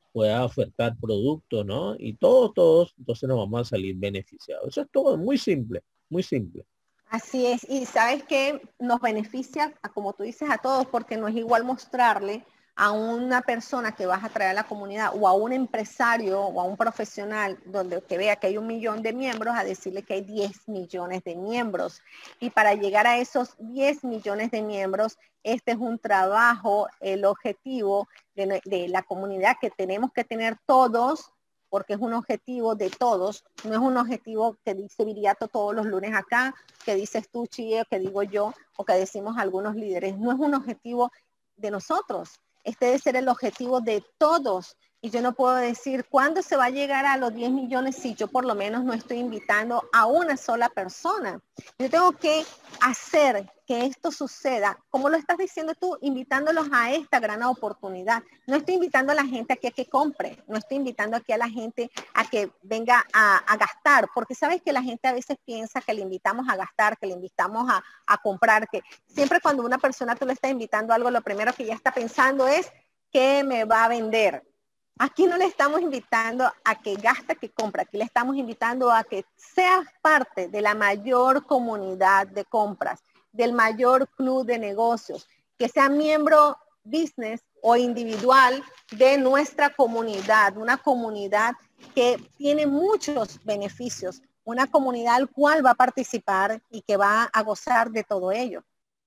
pueda ofertar productos, ¿no? Y todos, entonces nos vamos a salir beneficiados. Eso es todo, muy simple, muy simple. Así es, y sabes que nos beneficia, como tú dices, a todos, porque no es igual mostrarle a una persona que vas a traer a la comunidad o a un empresario o a un profesional donde que vea que hay 1 millón de miembros a decirle que hay 10 millones de miembros. Y para llegar a esos 10 millones de miembros, este es un trabajo, el objetivo de la comunidad que tenemos que tener todos, porque es un objetivo de todos, no es un objetivo que dice Viriato todos los lunes acá, que dices tú, Chie, o que digo yo, o que decimos algunos líderes. No es un objetivo de nosotros. Este debe ser el objetivo de todos. Y yo no puedo decir cuándo se va a llegar a los 10 millones si yo por lo menos no estoy invitando a una sola persona. Yo tengo que hacer que esto suceda, como lo estás diciendo tú, invitándolos a esta gran oportunidad. No estoy invitando a la gente aquí a que compre, no estoy invitando aquí a la gente a que venga a gastar, porque sabes que la gente a veces piensa que le invitamos a gastar, que le invitamos a comprar, que siempre cuando una persona tú le estás invitando a algo, lo primero que ya está pensando es ¿qué me va a vender? Aquí no le estamos invitando a que gaste, que compra. Aquí le estamos invitando a que seas parte de la mayor comunidad de compras, del mayor club de negocios, que sea miembro business o individual de nuestra comunidad, una comunidad que tiene muchos beneficios, una comunidad al cual va a participar y que va a gozar de todo ello.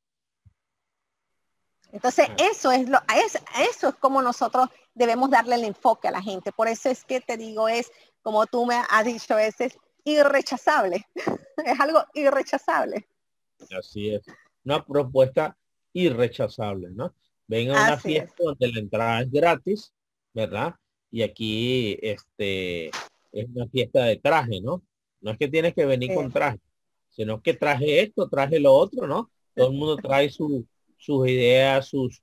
Entonces, eso es como nosotros debemos darle el enfoque a la gente. Por eso es que te digo, es, como tú me has dicho a veces, irrechazable. Es algo irrechazable. Así es. Una propuesta irrechazable, ¿no? Ven a una Así es. fiesta donde la entrada es gratis, ¿verdad? Y aquí es una fiesta de traje, ¿no? No es que tienes que venir con traje, sino que traje esto, traje lo otro, ¿no? Todo el mundo trae sus ideas, sus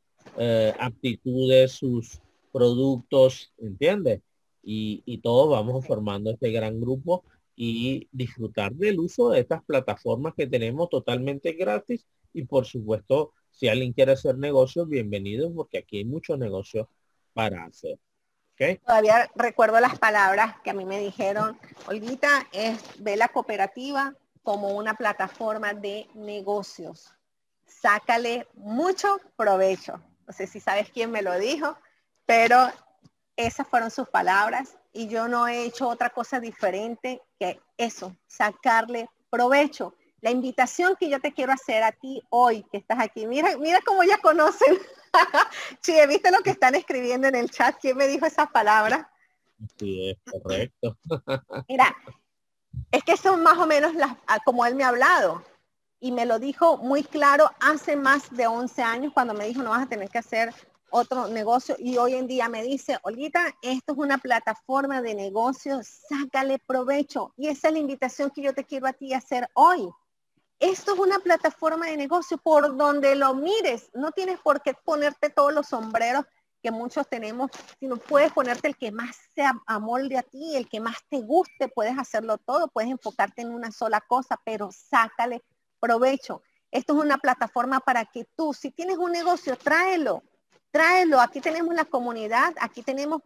aptitudes, sus productos, ¿entiendes? Y todos vamos formando este gran grupo y disfrutar del uso de estas plataformas que tenemos totalmente gratis. Y por supuesto, si alguien quiere hacer negocios, bienvenido, porque aquí hay muchos negocios para hacer. ¿Ok? Todavía recuerdo las palabras que a mí me dijeron, Olguita, ve la cooperativa como una plataforma de negocios. Sácale mucho provecho. No sé si sabes quién me lo dijo, pero esas fueron sus palabras y yo no he hecho otra cosa diferente que eso, sacarle provecho. La invitación que yo te quiero hacer a ti hoy que estás aquí, mira cómo ya conocen. Sí, ¿viste lo que están escribiendo en el chat? ¿Quién me dijo esas palabras? Sí, es correcto. Mira, es que son más o menos como él me ha hablado. Y me lo dijo muy claro hace más de 11 años cuando me dijo no vas a tener que hacer otro negocio. Y hoy en día me dice, Olguita, esto es una plataforma de negocios, sácale provecho. Y esa es la invitación que yo te quiero a ti hacer hoy. Esto es una plataforma de negocio por donde lo mires. No tienes por qué ponerte todos los sombreros que muchos tenemos, sino puedes ponerte el que más se amolde a ti, el que más te guste, puedes hacerlo todo, puedes enfocarte en una sola cosa, pero sácale provecho. Esto es una plataforma para que tú, si tienes un negocio, tráelo, tráelo. Aquí tenemos la comunidad, aquí tenemos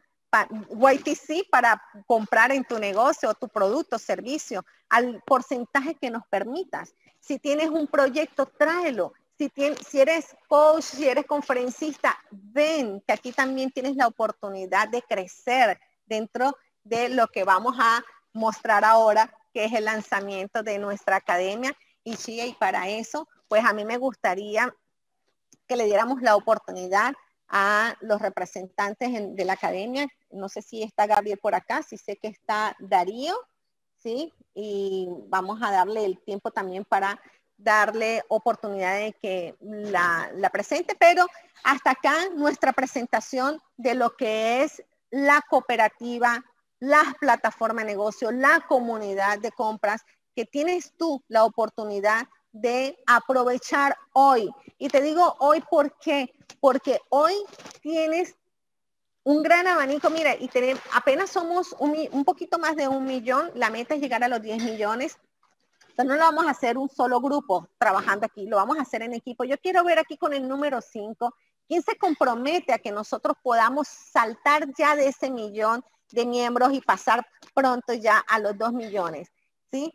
YTC para comprar en tu negocio, tu producto, servicio, al porcentaje que nos permitas. Si tienes un proyecto, tráelo. Si eres coach, si eres conferencista, ven, que aquí también tienes la oportunidad de crecer dentro de lo que vamos a mostrar ahora, que es el lanzamiento de nuestra academia. Y sí, y para eso, pues a mí me gustaría que le diéramos la oportunidad a los representantes de la academia. No sé si está Gabriel por acá, si sé que está Darío, ¿sí? Y vamos a darle el tiempo también para darle oportunidad de que la presente, pero hasta acá nuestra presentación de lo que es la cooperativa, las plataformas de negocio, la comunidad de compras, que tienes tú la oportunidad de aprovechar hoy. Y te digo hoy, ¿por qué? Porque hoy tienes un gran abanico, mira, y apenas somos un poquito más de 1 millón, la meta es llegar a los 10 millones. Entonces no lo vamos a hacer un solo grupo trabajando aquí, lo vamos a hacer en equipo. Yo quiero ver aquí con el número 5 ¿Quién se compromete a que nosotros podamos saltar ya de ese 1.000.000 de miembros y pasar pronto ya a los 2 millones? ¿Sí?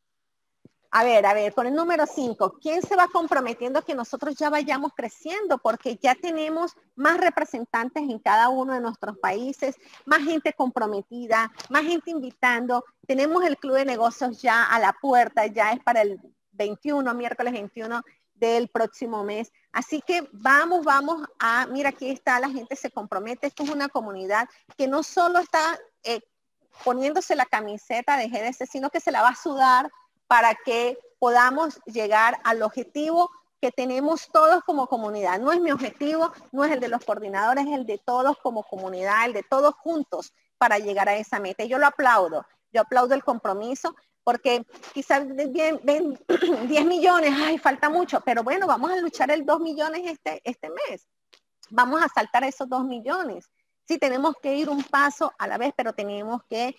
A ver, con el número 5, ¿quién se va comprometiendo a que nosotros ya vayamos creciendo? Porque ya tenemos más representantes en cada uno de nuestros países, más gente comprometida, más gente invitando. Tenemos el Club de Negocios ya a la puerta, ya es para el 21, miércoles 21 del próximo mes. Así que vamos mira, aquí está, la gente se compromete. Esto es una comunidad que no solo está poniéndose la camiseta de GDC, sino que se la va a sudar para que podamos llegar al objetivo que tenemos todos como comunidad. No es mi objetivo, no es el de los coordinadores, es el de todos como comunidad, el de todos juntos para llegar a esa meta. Y yo aplaudo el compromiso, porque quizás ven 10 millones, ay, falta mucho, pero bueno, vamos a luchar el 2 millones este mes. Vamos a saltar esos 2 millones. Sí, tenemos que ir un paso a la vez, pero tenemos que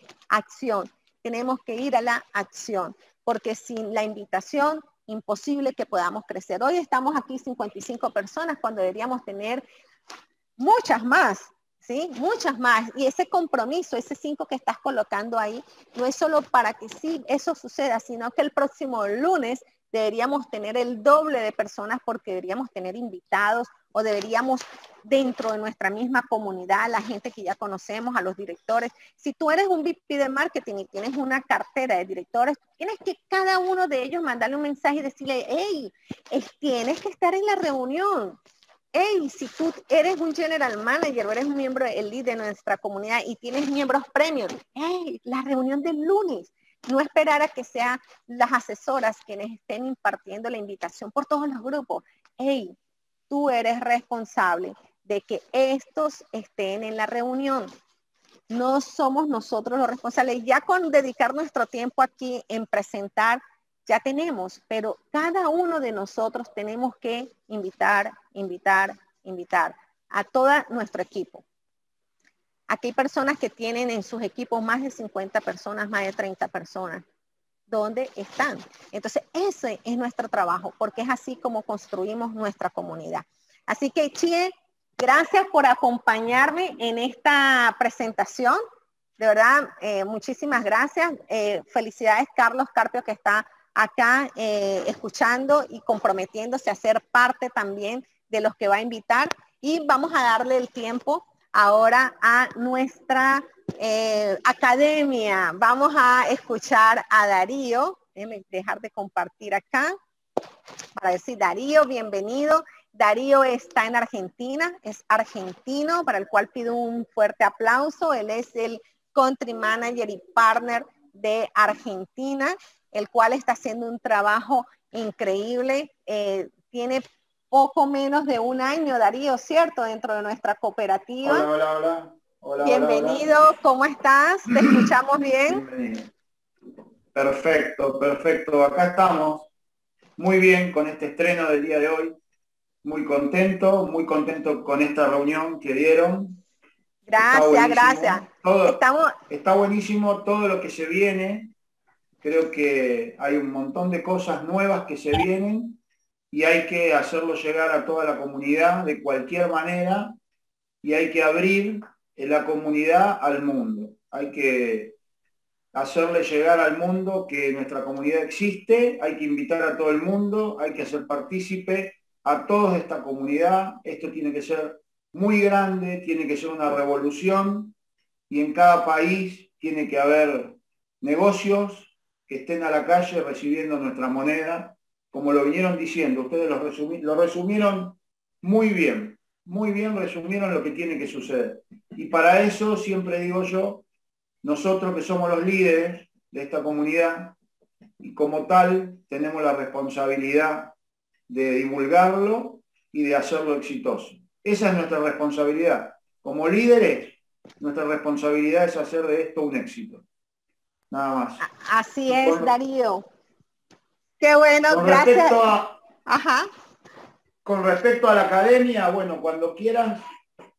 tenemos que ir a la acción, porque sin la invitación, imposible que podamos crecer. Hoy estamos aquí 55 personas cuando deberíamos tener muchas más, ¿sí? Muchas más. Y ese compromiso, ese 5 que estás colocando ahí, no es solo para que sí eso suceda, sino que el próximo lunes deberíamos tener el doble de personas, porque deberíamos tener invitados, o deberíamos dentro de nuestra misma comunidad, la gente que ya conocemos, a los directores. Si tú eres un VP de marketing y tienes una cartera de directores, tienes que cada uno de ellos mandarle un mensaje y decirle, hey, tienes que estar en la reunión. Hey, si tú eres un general manager o eres un miembro, el lead de nuestra comunidad y tienes miembros premium, hey, la reunión del lunes. No esperar a que sean las asesoras quienes estén impartiendo la invitación por todos los grupos. Hey, tú eres responsable de que estos estén en la reunión. No somos nosotros los responsables. Ya con dedicar nuestro tiempo aquí en presentar, ya tenemos, pero cada uno de nosotros tenemos que invitar a todo nuestro equipo. Aquí hay personas que tienen en sus equipos más de 50 personas, más de 30 personas. ¿Dónde están? Entonces, ese es nuestro trabajo, porque es así como construimos nuestra comunidad. Así que, Chie, gracias por acompañarme en esta presentación. De verdad, muchísimas gracias. Felicidades, Carlos Carpio, que está acá escuchando y comprometiéndose a ser parte también de los que va a invitar. Y vamos a darle el tiempo ahora a nuestra academia. Vamos a escuchar a Darío. Déjenme dejar de compartir acá para decir, Darío, bienvenido. Darío está en Argentina, es argentino, para el cual pido un fuerte aplauso. Él es el Country Manager y Partner de Argentina, el cual está haciendo un trabajo increíble. Tiene poco menos de un año, Darío, ¿cierto? Dentro de nuestra cooperativa. Hola. Bienvenido, Hola. ¿cómo estás? ¿Te escuchamos bien? Bienvenido. Perfecto. Acá estamos muy bien con este estreno del día de hoy. Muy contento con esta reunión que dieron. Gracias. Está buenísimo todo lo que se viene. Creo que hay un montón de cosas nuevas que se vienen y hay que hacerlo llegar a toda la comunidad de cualquier manera, y hay que abrir la comunidad al mundo. Hay que hacerle llegar al mundo que nuestra comunidad existe, hay que invitar a todo el mundo, hay que hacer partícipe a todos de esta comunidad. Esto tiene que ser muy grande, tiene que ser una revolución, y en cada país tiene que haber negocios que estén a la calle recibiendo nuestra moneda, como lo vinieron diciendo. Ustedes lo resumieron muy bien resumieron lo que tiene que suceder. Y para eso, siempre digo yo, nosotros que somos los líderes de esta comunidad, y como tal tenemos la responsabilidad de divulgarlo y de hacerlo exitoso. Esa es nuestra responsabilidad. Como líderes, nuestra responsabilidad es hacer de esto un éxito. Nada más. Así es, Darío. Qué bueno, gracias. Ajá. Con respecto a la academia, bueno, cuando quieras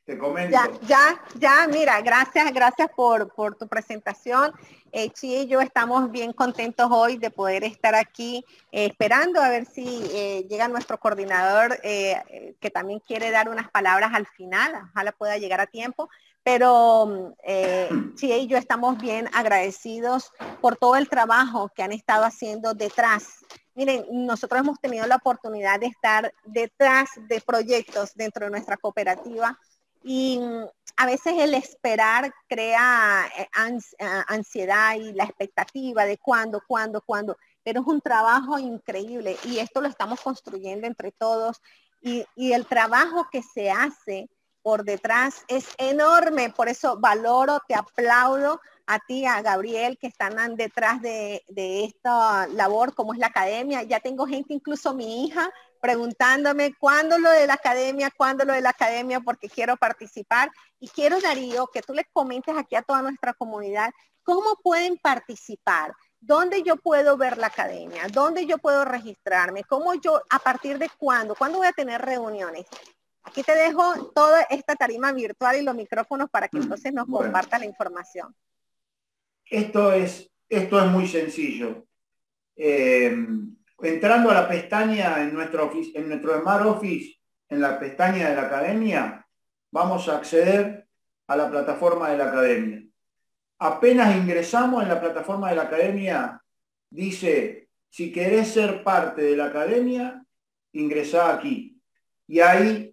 te comento. Mira, gracias por tu presentación. Chi y yo estamos bien contentos hoy de poder estar aquí esperando a ver si llega nuestro coordinador que también quiere dar unas palabras al final, ojalá pueda llegar a tiempo, pero Chi y yo estamos bien agradecidos por todo el trabajo que han estado haciendo detrás. Miren, nosotros hemos tenido la oportunidad de estar detrás de proyectos dentro de nuestra cooperativa y a veces el esperar crea ansiedad y la expectativa de cuándo, pero es un trabajo increíble y esto lo estamos construyendo entre todos y el trabajo que se hace por detrás es enorme, por eso valoro, te aplaudo a ti, a Gabriel, que están detrás de esta labor como es la academia. Ya tengo gente, incluso mi hija, preguntándome cuándo lo de la academia, porque quiero participar. Y quiero, Darío, que tú les comentes aquí a toda nuestra comunidad cómo pueden participar, dónde yo puedo ver la academia, dónde yo puedo registrarme, cómo yo, a partir de cuándo voy a tener reuniones. Aquí te dejo toda esta tarima virtual y los micrófonos para que entonces nos compartas la información. Esto es muy sencillo. Entrando a la pestaña en nuestro Smart Office, en la pestaña de la academia, vamos a acceder a la plataforma de la academia. Apenas ingresamos en la plataforma de la academia, dice, si querés ser parte de la academia, ingresá aquí. Y ahí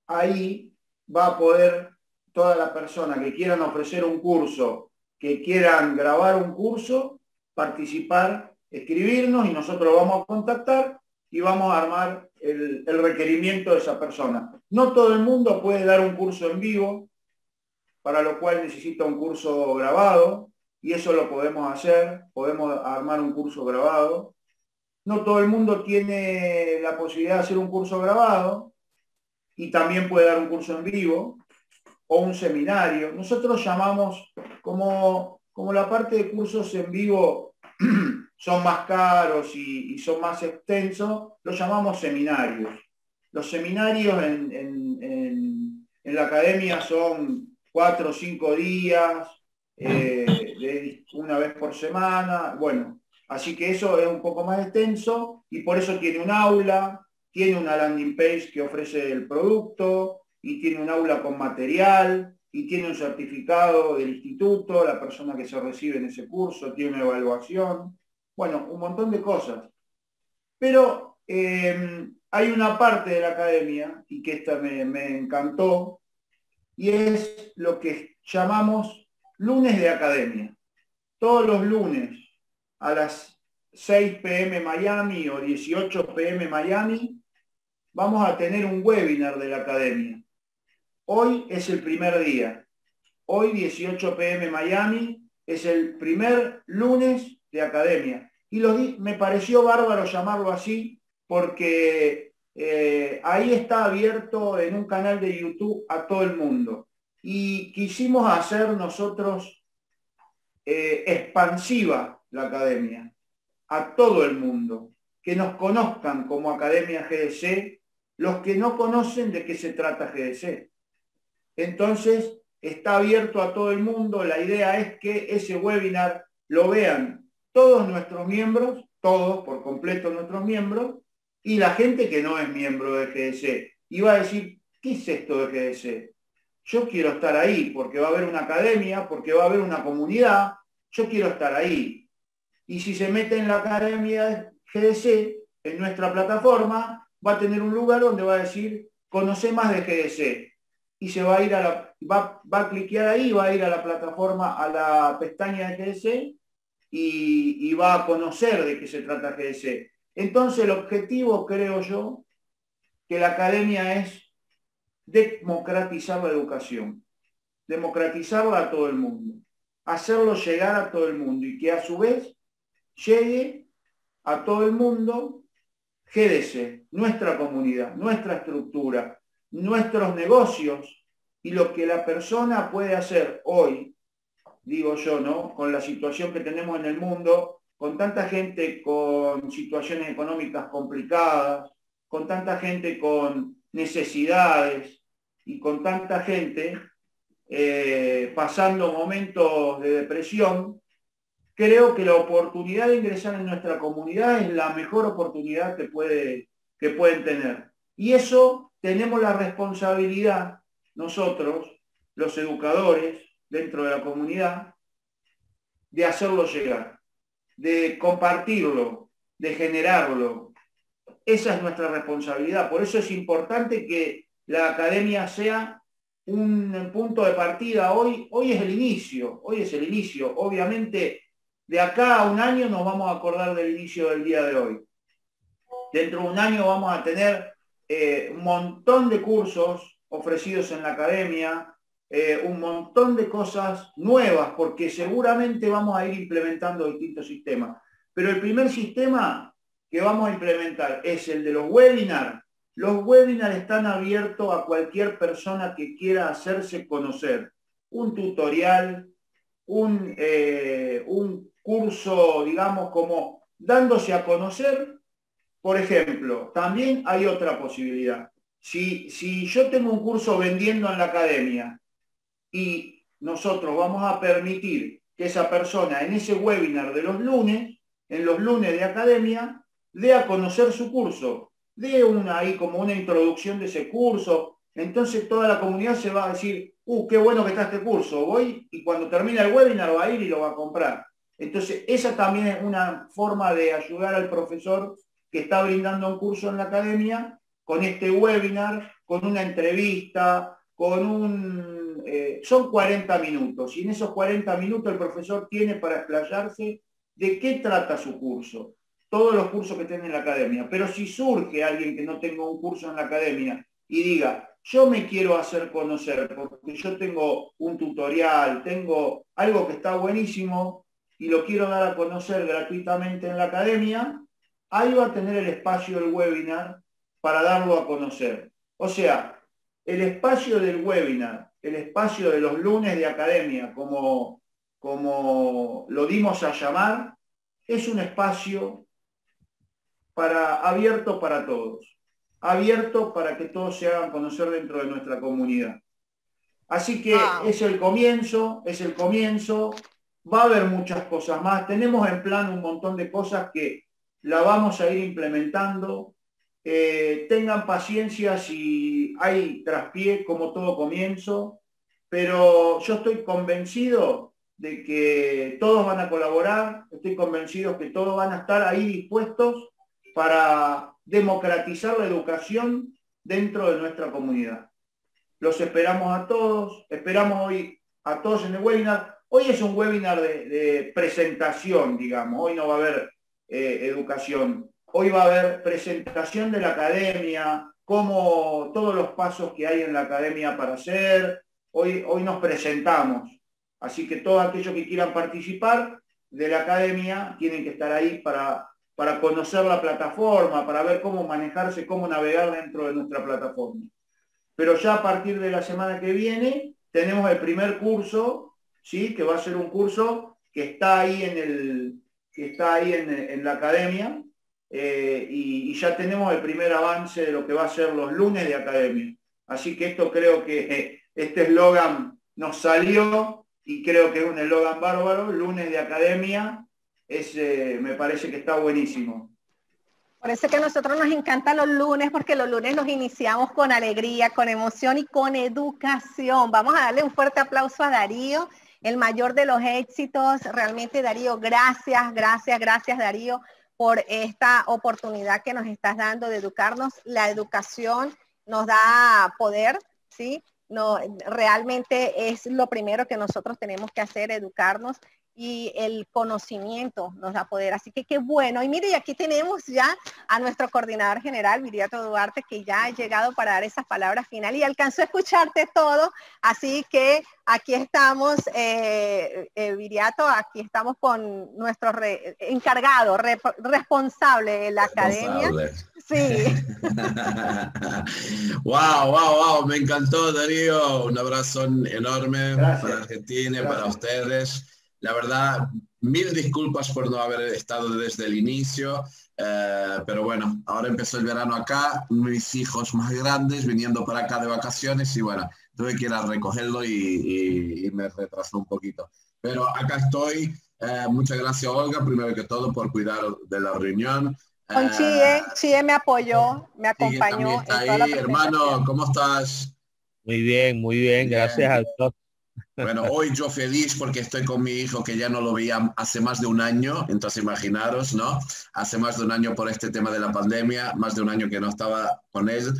va a poder toda la persona que quieran ofrecer un curso, que quieran grabar un curso, participar, escribirnos y nosotros lo vamos a contactar y vamos a armar el requerimiento de esa persona. No todo el mundo puede dar un curso en vivo, para lo cual necesita un curso grabado y eso lo podemos hacer, podemos armar un curso grabado. No todo el mundo tiene la posibilidad de hacer un curso grabado y también puede dar un curso en vivo o un seminario. Nosotros llamamos, como la parte de cursos en vivo son más caros y son más extensos, los llamamos seminarios. Los seminarios en la academia son 4 o 5 días, una vez por semana, bueno, así que eso es un poco más extenso y por eso tiene un aula, tiene una landing page que ofrece el producto y tiene un aula con material y tiene un certificado del instituto, la persona que se recibe en ese curso, tiene una evaluación, bueno, un montón de cosas. Pero hay una parte de la academia, y que esta me encantó, y es lo que llamamos lunes de academia. Todos los lunes a las 6 p.m. Miami o 18 p.m. Miami, vamos a tener un webinar de la academia. Hoy es el primer día. Hoy, 18 p.m. Miami, es el primer lunes de academia. Y me pareció bárbaro llamarlo así, porque ahí está abierto en un canal de YouTube a todo el mundo. Y quisimos hacer nosotros expansiva la academia, a todo el mundo, que nos conozcan como Academia GDC, los que no conocen de qué se trata GDC. Entonces, está abierto a todo el mundo. La idea es que ese webinar lo vean todos nuestros miembros, todos por completo nuestros miembros, y la gente que no es miembro de GDC. Y va a decir, ¿qué es esto de GDC? Yo quiero estar ahí, porque va a haber una academia, porque va a haber una comunidad, yo quiero estar ahí. Y si se mete en la academia GDC, en nuestra plataforma, va a tener un lugar donde va a decir, conoce más de GDC. Y se va a ir va a cliquear ahí, va a ir a la plataforma, a la pestaña de GDC y va a conocer de qué se trata GDC. Entonces el objetivo, creo yo, que la academia es democratizar la educación, democratizarla a todo el mundo, hacerlo llegar a todo el mundo y que a su vez llegue a todo el mundo GDC, nuestra comunidad, nuestra estructura, nuestros negocios y lo que la persona puede hacer hoy, digo yo, ¿no? Con la situación que tenemos en el mundo, con tanta gente con situaciones económicas complicadas, con tanta gente con necesidades y con tanta gente pasando momentos de depresión, creo que la oportunidad de ingresar en nuestra comunidad es la mejor oportunidad que pueden tener. Y eso tenemos la responsabilidad, nosotros, los educadores dentro de la comunidad, de hacerlo llegar, de compartirlo, de generarlo. Esa es nuestra responsabilidad. Por eso es importante que la academia sea un punto de partida. Hoy es el inicio, Obviamente, de acá a un año nos vamos a acordar del inicio del día de hoy. Dentro de un año vamos a tener un montón de cursos ofrecidos en la academia, un montón de cosas nuevas, porque seguramente vamos a ir implementando distintos sistemas. Pero el primer sistema que vamos a implementar es el de los webinars. Los webinars están abiertos a cualquier persona que quiera hacerse conocer. Un tutorial, un curso, digamos, como dándose a conocer. Por ejemplo, también hay otra posibilidad. Si yo tengo un curso vendiendo en la academia y nosotros vamos a permitir que esa persona en ese webinar de los lunes, en los lunes de academia, dé a conocer su curso, dé ahí como una introducción de ese curso, entonces toda la comunidad se va a decir, qué bueno que está este curso, voy y cuando termina el webinar va a ir y lo va a comprar. Entonces esa también es una forma de ayudar al profesor que está brindando un curso en la academia con este webinar, con una entrevista, son 40 minutos y en esos 40 minutos el profesor tiene para explayarse de qué trata su curso, todos los cursos que tiene en la academia. Pero si surge alguien que no tenga un curso en la academia y diga, yo me quiero hacer conocer porque yo tengo un tutorial, tengo algo que está buenísimo y lo quiero dar a conocer gratuitamente en la academia, ahí va a tener el espacio del webinar para darlo a conocer. O sea, el espacio del webinar, el espacio de los lunes de academia, como lo dimos a llamar, es un espacio abierto para todos, abierto para que todos se hagan conocer dentro de nuestra comunidad. Así que es el comienzo, va a haber muchas cosas más, tenemos en plan un montón de cosas que la vamos a ir implementando. Tengan paciencia si hay traspié como todo comienzo, pero yo estoy convencido de que todos van a colaborar, estoy convencido que todos van a estar ahí dispuestos para democratizar la educación dentro de nuestra comunidad. Los esperamos a todos, esperamos hoy a todos en el webinar. Hoy es un webinar de presentación, digamos, hoy no va a haber educación. Hoy va a haber presentación de la academia, como todos los pasos que hay en la academia para hacer. Hoy nos presentamos. Así que todos aquellos que quieran participar de la academia tienen que estar ahí para conocer la plataforma, para ver cómo manejarse, cómo navegar dentro de nuestra plataforma. Pero ya a partir de la semana que viene tenemos el primer curso, ¿sí? Que va a ser un curso que está ahí en la academia, y ya tenemos el primer avance de lo que va a ser los lunes de academia. Así que esto creo que este eslogan nos salió y creo que es un eslogan bárbaro, lunes de academia, me parece que está buenísimo. Por eso es que a nosotros nos encantan los lunes, porque los lunes los iniciamos con alegría, con emoción y con educación. Vamos a darle un fuerte aplauso a Darío, el mayor de los éxitos. Realmente, Darío, gracias Darío, por esta oportunidad que nos estás dando de educarnos. La educación nos da poder, ¿sí? No, realmente es lo primero que nosotros tenemos que hacer, educarnos, y el conocimiento nos da poder. Así que qué bueno. Y mire, aquí tenemos ya a nuestro coordinador general, Viriato Duarte, que ya ha llegado para dar esas palabras finales y alcanzó a escucharte todo. Así que aquí estamos, Viriato, aquí estamos con nuestro encargado, responsable de la academia. Sí. Wow, me encantó, Darío. Un abrazo enorme. Gracias. Para Argentina, gracias. Para ustedes. La verdad, mil disculpas por no haber estado desde el inicio. Pero bueno, ahora empezó el verano acá, mis hijos más grandes viniendo para acá de vacaciones y bueno, tuve que ir a recogerlo y me retrasó un poquito. Pero acá estoy. Muchas gracias, Olga, primero que todo por cuidar de la reunión. Con Chie me apoyó, me Sigue también acompañó está en toda la ahí, hermano, presentación. ¿cómo estás? Muy bien, Bien. gracias a Dios. Bueno, hoy yo feliz porque estoy con mi hijo que ya no lo veía hace más de un año, entonces imaginaros, ¿no? Hace más de un año por este tema de la pandemia, más de un año que no estaba con él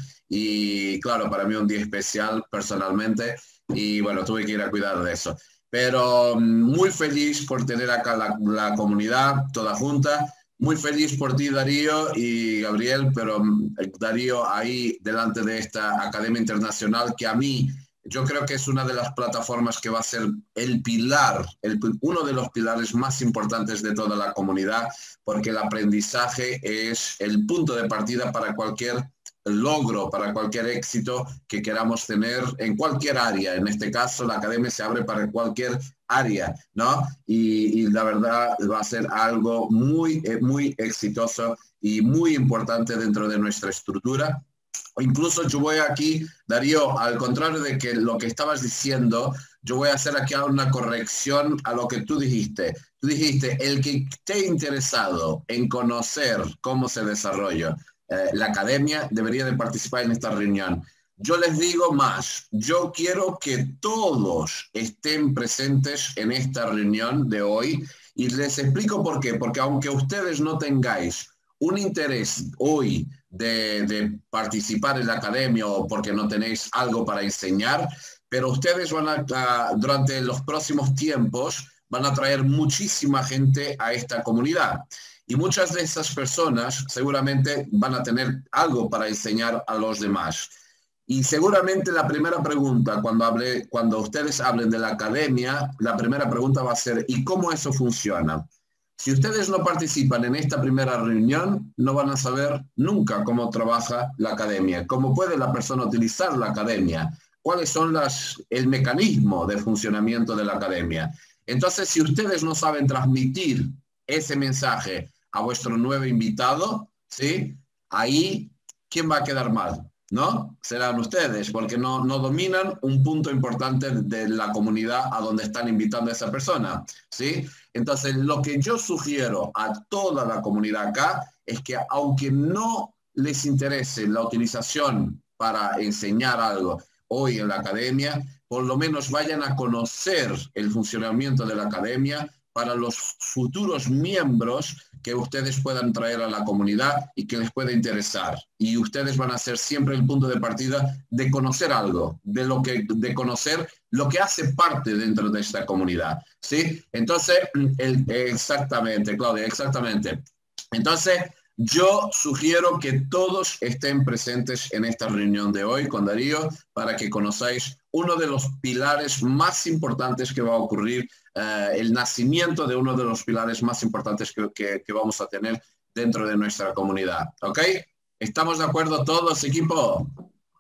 y claro, para mí un día especial personalmente y bueno, tuve que ir a cuidar de eso. Pero muy feliz por tener acá la comunidad toda junta, muy feliz por ti Darío y Gabriel, pero Darío ahí delante de esta Academia Internacional que a mí yo creo que es una de las plataformas que va a ser el pilar, uno de los pilares más importantes de toda la comunidad, porque el aprendizaje es el punto de partida para cualquier logro, para cualquier éxito que queramos tener en cualquier área. En este caso, la academia se abre para cualquier área, ¿no? Y la verdad va a ser algo muy exitoso y muy importante dentro de nuestra estructura. Incluso yo voy aquí, Darío, al contrario de que lo que estabas diciendo, yo voy a hacer aquí una corrección a lo que tú dijiste. Tú dijiste, el que esté interesado en conocer cómo se desarrolla la academia debería de participar en esta reunión. Yo les digo más, yo quiero que todos estén presentes en esta reunión de hoy y les explico por qué. Porque aunque ustedes no tengáis un interés hoy de participar en la academia o porque no tenéis algo para enseñar, pero ustedes van durante los próximos tiempos, van a traer muchísima gente a esta comunidad. Y muchas de esas personas seguramente van a tener algo para enseñar a los demás. Y seguramente la primera pregunta, cuando ustedes hablen de la academia, la primera pregunta va a ser, ¿y cómo eso funciona? Si ustedes no participan en esta primera reunión, no van a saber nunca cómo trabaja la academia, cómo puede la persona utilizar la academia, cuáles son el mecanismo de funcionamiento de la academia. Entonces, si ustedes no saben transmitir ese mensaje a vuestro nuevo invitado, ¿sí? Ahí, ¿quién va a quedar mal? ¿No? Serán ustedes, porque no dominan un punto importante de la comunidad a donde están invitando a esa persona, ¿sí? Entonces, lo que yo sugiero a toda la comunidad acá es que aunque no les interese la utilización para enseñar algo hoy en la academia, por lo menos vayan a conocer el funcionamiento de la academia para los futuros miembros que ustedes puedan traer a la comunidad y que les pueda interesar. Y ustedes van a ser siempre el punto de partida de conocer algo, de conocer lo que hace parte dentro de esta comunidad, ¿sí? Entonces, exactamente, Claudia, exactamente. Entonces, yo sugiero que todos estén presentes en esta reunión de hoy con Darío para que conozcáis uno de los pilares más importantes que va a ocurrir, el nacimiento de uno de los pilares más importantes que vamos a tener dentro de nuestra comunidad. ¿Ok? ¿Estamos de acuerdo todos, equipo?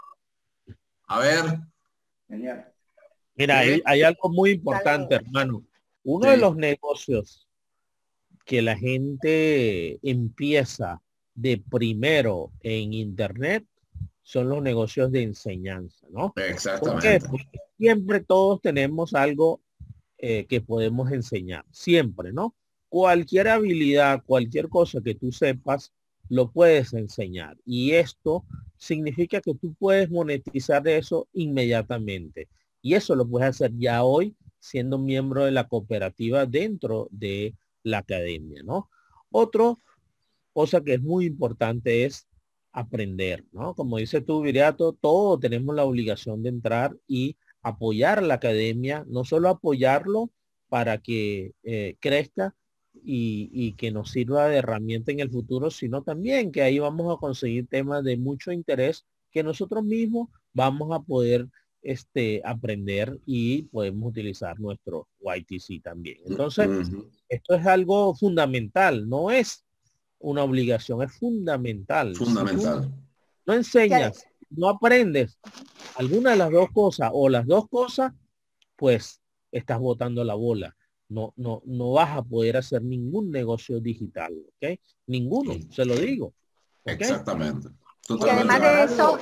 A ver. Genial. Mira, hay algo muy importante, hermano. Uno de los negocios que la gente empieza de primero en Internet son los negocios de enseñanza, ¿no? Exactamente. Porque siempre todos tenemos algo que podemos enseñar, siempre, ¿no? Cualquier habilidad, cualquier cosa que tú sepas, lo puedes enseñar. Y esto significa que tú puedes monetizar eso inmediatamente. Y eso lo puedes hacer ya hoy siendo miembro de la cooperativa dentro de la academia, ¿no? Otra cosa que es muy importante es aprender, ¿no? Como dice tú, Viriato, todos tenemos la obligación de entrar y apoyar a la academia, no solo apoyarlo para que crezca y que nos sirva de herramienta en el futuro, sino también que ahí vamos a conseguir temas de mucho interés que nosotros mismos vamos a poder aprender y podemos utilizar nuestro YTC también. Entonces, esto es algo fundamental, no es una obligación, es fundamental. Fundamental. Si no enseñas, no aprendes alguna de las dos cosas o las dos cosas, pues estás botando la bola. no vas a poder hacer ningún negocio digital, ¿ok? Ninguno, se lo digo. ¿Okay? Exactamente. Y además de eso,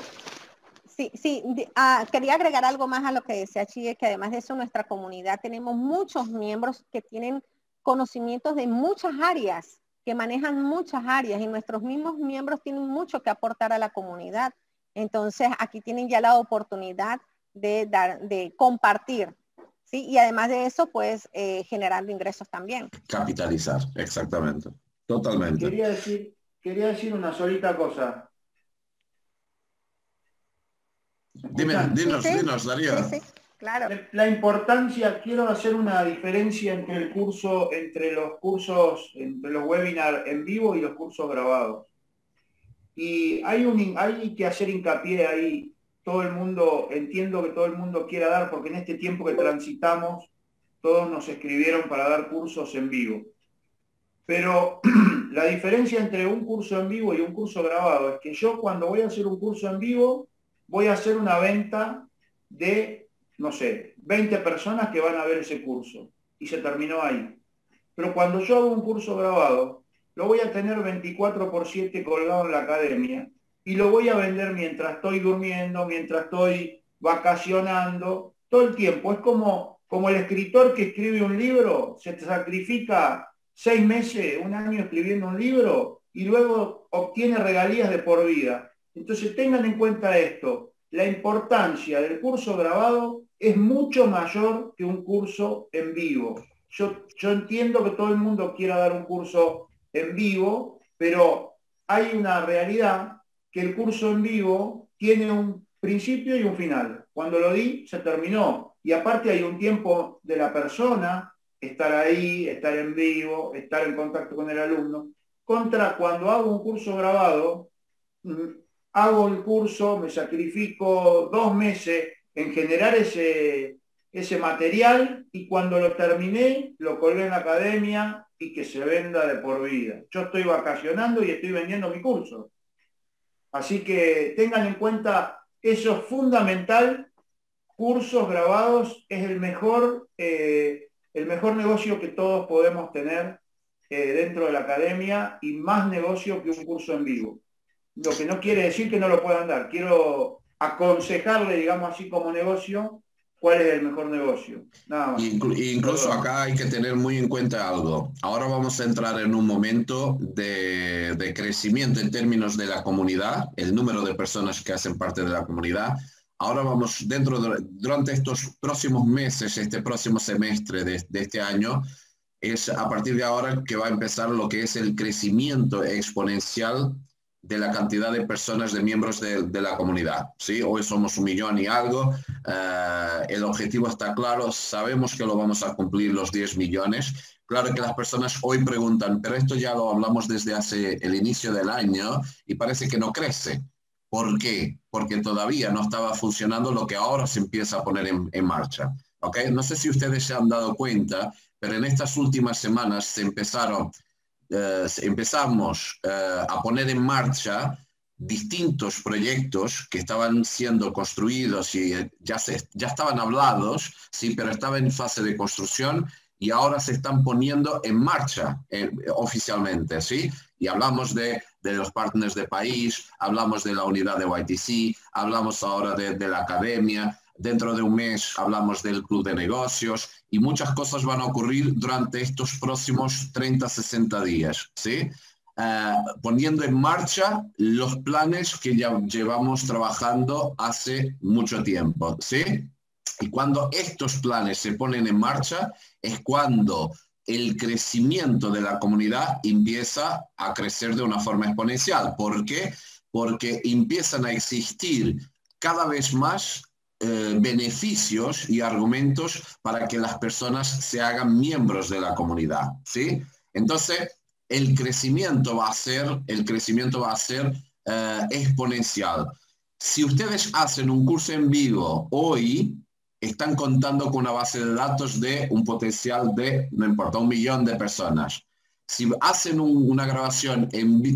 quería agregar algo más a lo que decía Chie, que además de eso, nuestra comunidad tenemos muchos miembros que tienen conocimientos de muchas áreas, que manejan muchas áreas, y nuestros mismos miembros tienen mucho que aportar a la comunidad. Entonces, aquí tienen ya la oportunidad de compartir, ¿sí? Y además de eso, pues, generando ingresos también. Capitalizar, exactamente. Totalmente. Quería decir una solita cosa. Dinos, Darío. Sí, claro. La importancia, quiero hacer una diferencia entre los cursos, entre los webinars en vivo y los cursos grabados. Y hay que hacer hincapié ahí. Todo el mundo, entiendo que todo el mundo quiera dar, porque en este tiempo que transitamos, todos nos escribieron para dar cursos en vivo. Pero la diferencia entre un curso en vivo y un curso grabado es que yo, cuando voy a hacer un curso en vivo, voy a hacer una venta de, no sé, 20 personas que van a ver ese curso. Y se terminó ahí. Pero cuando yo hago un curso grabado, lo voy a tener 24/7 colgado en la academia y lo voy a vender mientras estoy durmiendo, mientras estoy vacacionando, todo el tiempo. Es como el escritor que escribe un libro, se sacrifica 6 meses, un año escribiendo un libro y luego obtiene regalías de por vida. Entonces tengan en cuenta esto, la importancia del curso grabado es mucho mayor que un curso en vivo. Yo entiendo que todo el mundo quiera dar un curso en vivo, pero hay una realidad que el curso en vivo tiene un principio y un final. Cuando lo di, se terminó. Y aparte hay un tiempo de la persona, estar ahí, estar en vivo, estar en contacto con el alumno. Contra cuando hago un curso grabado, hago el curso, me sacrifico 2 meses en generar ese material y cuando lo terminé, lo colgué en la academia y que se venda de por vida. Yo estoy vacacionando y estoy vendiendo mi curso. Así que tengan en cuenta, eso es fundamental. Cursos grabados es el mejor negocio que todos podemos tener dentro de la academia y más negocio que un curso en vivo. Lo que no quiere decir que no lo puedan dar. Quiero aconsejarle, digamos así, como negocio, cuál es el mejor negocio. Nada más. Incluso acá hay que tener muy en cuenta algo. Ahora vamos a entrar en un momento de crecimiento en términos de la comunidad, el número de personas que hacen parte de la comunidad. Ahora vamos, durante estos próximos meses, este próximo semestre de este año, es a partir de ahora que va a empezar lo que es el crecimiento exponencial de la cantidad de personas, de miembros de la comunidad. ¿Sí? Hoy somos 1 millón y algo. El objetivo está claro, sabemos que lo vamos a cumplir los 10 millones. Claro que las personas hoy preguntan, pero esto ya lo hablamos desde hace el inicio del año y parece que no crece. ¿Por qué? Porque todavía no estaba funcionando lo que ahora se empieza a poner en marcha. ¿Okay? No sé si ustedes se han dado cuenta, pero en estas últimas semanas empezamos a poner en marcha distintos proyectos que estaban siendo construidos y ya estaban hablados, sí, pero estaban en fase de construcción y ahora se están poniendo en marcha oficialmente, ¿sí? Y hablamos de los partners de país, hablamos de la unidad de YTC, hablamos ahora de la academia, dentro de un mes hablamos del club de negocios y muchas cosas van a ocurrir durante estos próximos 30-60 días, ¿sí? Poniendo en marcha los planes que ya llevamos trabajando hace mucho tiempo, ¿sí? Y cuando estos planes se ponen en marcha es cuando el crecimiento de la comunidad empieza a crecer de una forma exponencial. ¿Por qué? Porque empiezan a existir cada vez más beneficios y argumentos para que las personas se hagan miembros de la comunidad, ¿sí? Entonces, el crecimiento va a ser exponencial. Si ustedes hacen un curso en vivo hoy, están contando con una base de datos de un potencial de, no importa, 1 millón de personas. Si hacen una grabación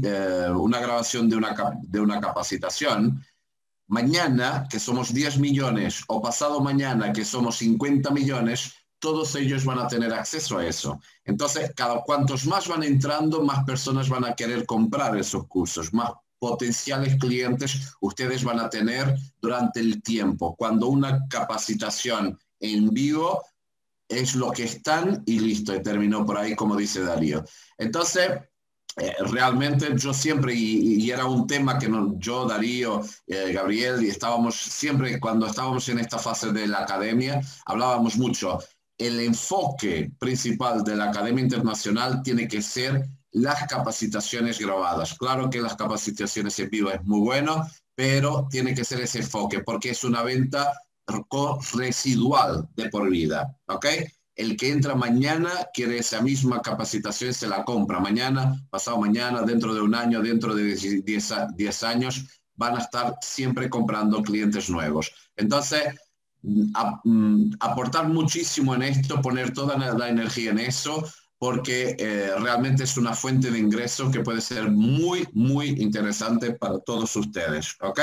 de una capacitación, mañana, que somos 10 millones, o pasado mañana, que somos 50 millones, todos ellos van a tener acceso a eso. Entonces, cuantos más van entrando, más personas van a querer comprar esos cursos, más potenciales clientes ustedes van a tener durante el tiempo. Cuando una capacitación en vivo es lo que están y listo, y terminó por ahí, como dice Darío. Entonces, realmente yo siempre, y era un tema que yo, Darío, Gabriel, y estábamos siempre, cuando estábamos en esta fase de la academia, hablábamos mucho. El enfoque principal de la Academia Internacional tiene que ser las capacitaciones grabadas. Claro que las capacitaciones en vivo es muy bueno, pero tiene que ser ese enfoque, porque es una venta residual de por vida, ¿ok? El que entra mañana quiere esa misma capacitación, se la compra mañana, pasado mañana, dentro de un año, dentro de 10 años, van a estar siempre comprando clientes nuevos. Entonces, aportar muchísimo en esto, poner toda la energía en eso, porque realmente es una fuente de ingreso que puede ser muy, muy interesante para todos ustedes, ¿ok?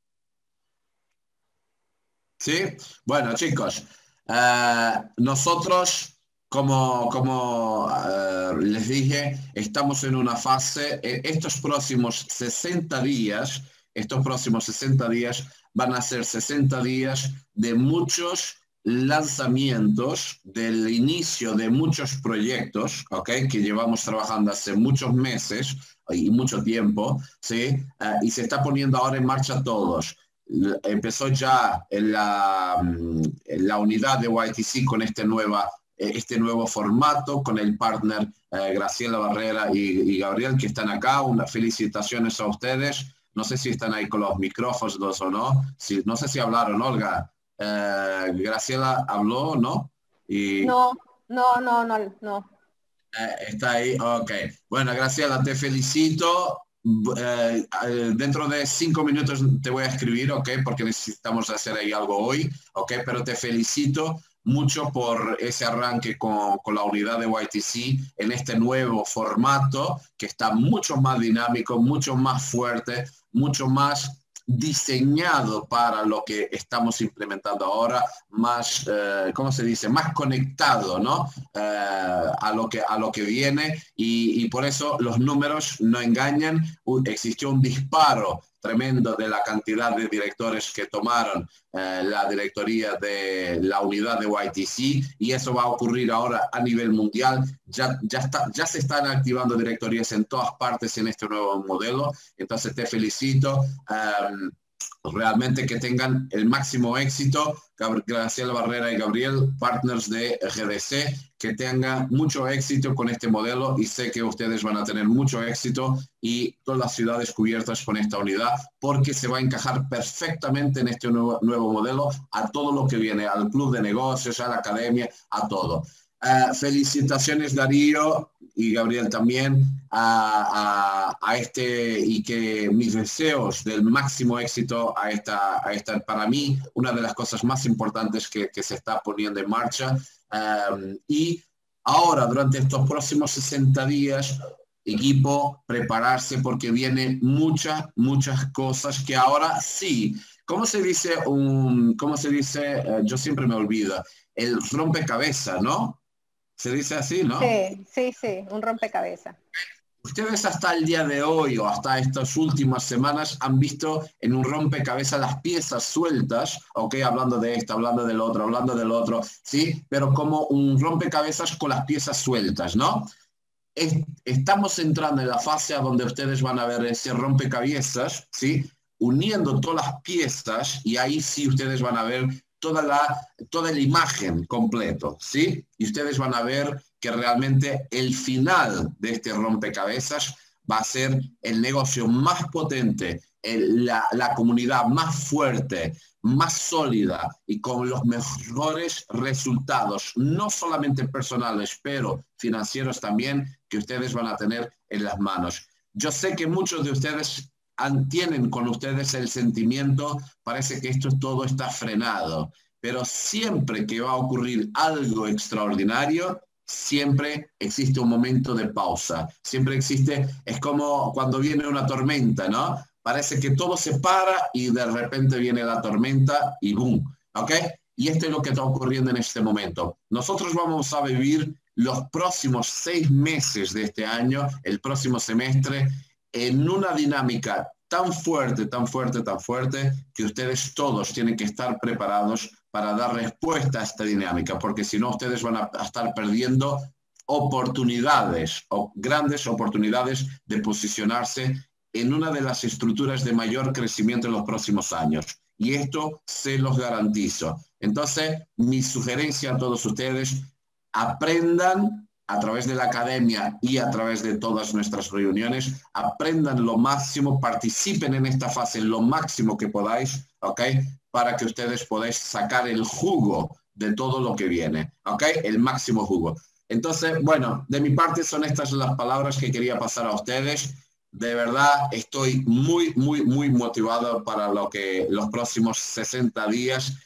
¿Sí? Bueno, chicos, nosotros, como les dije, estamos en una fase, estos próximos 60 días van a ser 60 días de muchos lanzamientos, del inicio de muchos proyectos, ¿ok? Que llevamos trabajando hace muchos meses y mucho tiempo, ¿sí? Y se está poniendo ahora en marcha todos. Empezó ya en la unidad de YTC con este nuevo formato, con el partner Graciela Barrera y Gabriel, que están acá. Unas felicitaciones a ustedes. No sé si están ahí con los micrófonos o no. No sé si hablaron, Olga. Graciela habló, ¿no? No. Está ahí, ok. Bueno, Graciela, te felicito. Dentro de 5 minutos te voy a escribir, ok, porque necesitamos hacer ahí algo hoy, ok, pero te felicito mucho por ese arranque con la unidad de YTC en este nuevo formato que está mucho más dinámico, mucho más fuerte, mucho más diseñado para lo que estamos implementando ahora, más, ¿cómo se dice? Más conectado, ¿no? A lo que viene y por eso los números no engañan. Existió un disparo tremendo de la cantidad de directores que tomaron la directoría de la unidad de YTC y eso va a ocurrir ahora a nivel mundial. Ya se están activando directorías en todas partes en este nuevo modelo. Entonces te felicito. Realmente que tengan el máximo éxito. Graciela Barrera y Gabriel, partners de GDC, que tengan mucho éxito con este modelo y sé que ustedes van a tener mucho éxito y todas las ciudades cubiertas con esta unidad porque se va a encajar perfectamente en este nuevo modelo a todo lo que viene, al club de negocios, a la academia, a todo. Felicitaciones Darío y Gabriel también y que mis deseos del máximo éxito a esta para mí una de las cosas más importantes que se está poniendo en marcha y ahora durante estos próximos 60 días equipo, prepararse porque vienen muchas cosas que ahora sí, ¿cómo se dice? Yo siempre me olvido, el rompecabezas, ¿no? Se dice así, ¿no? Sí, un rompecabezas. Ustedes hasta el día de hoy o hasta estas últimas semanas han visto en un rompecabezas las piezas sueltas, ok, hablando de esto, hablando del otro, ¿sí? Pero como un rompecabezas con las piezas sueltas, ¿no? Estamos entrando en la fase a donde ustedes van a ver ese rompecabezas, ¿sí? Uniendo todas las piezas y ahí sí ustedes van a ver toda la imagen completo, ¿sí? Y ustedes van a ver que realmente el final de este rompecabezas va a ser el negocio más potente, la comunidad más fuerte, más sólida y con los mejores resultados, no solamente personales, pero financieros también, que ustedes van a tener en las manos. Yo sé que muchos de ustedes tienen con ustedes el sentimiento, parece que esto todo está frenado, pero siempre que va a ocurrir algo extraordinario, siempre existe un momento de pausa, siempre existe, es como cuando viene una tormenta, ¿no? Parece que todo se para y de repente viene la tormenta y ¡boom! ¿Ok? Y esto es lo que está ocurriendo en este momento. Nosotros vamos a vivir los próximos 6 meses de este año, el próximo semestre, en una dinámica tan fuerte, tan fuerte, tan fuerte, que ustedes todos tienen que estar preparados para dar respuesta a esta dinámica, porque si no, ustedes van a estar perdiendo oportunidades, o grandes oportunidades de posicionarse en una de las estructuras de mayor crecimiento en los próximos años. Y esto se los garantizo. Entonces, mi sugerencia a todos ustedes, aprendan a través de la academia y a través de todas nuestras reuniones, aprendan lo máximo, participen en esta fase lo máximo que podáis, ¿ok? Para que ustedes podáis sacar el jugo de todo lo que viene, ¿ok? El máximo jugo. Entonces, bueno, de mi parte son estas las palabras que quería pasar a ustedes. De verdad, estoy muy motivado para los próximos 60 días.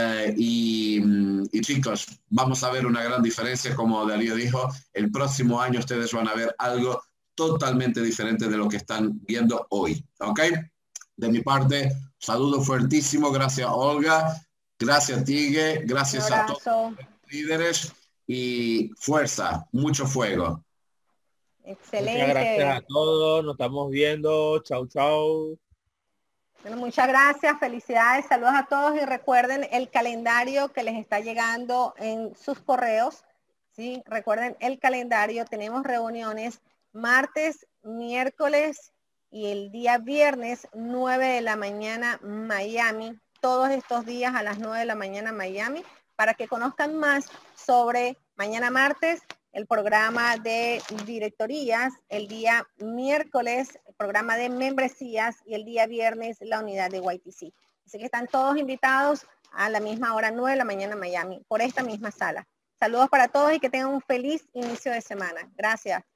Y chicos, vamos a ver una gran diferencia, como Darío dijo. El próximo año ustedes van a ver algo totalmente diferente de lo que están viendo hoy, ¿ok? De mi parte, saludo fuertísimo. Gracias, Olga. Gracias, Tigue. Gracias a todos los líderes. Y fuerza, mucho fuego. Excelente. Muchas gracias a todos. Nos estamos viendo. Chau, chau. Bueno, muchas gracias, felicidades, saludos a todos y recuerden el calendario que les está llegando en sus correos, ¿sí? Recuerden el calendario, tenemos reuniones martes, miércoles y el día viernes 9 de la mañana Miami, todos estos días a las 9 de la mañana Miami, para que conozcan más sobre mañana martes, el programa de directorías, el día miércoles, el programa de membresías y el día viernes, la unidad de YTC. Así que están todos invitados a la misma hora, 9 de la mañana en Miami, por esta misma sala. Saludos para todos y que tengan un feliz inicio de semana. Gracias.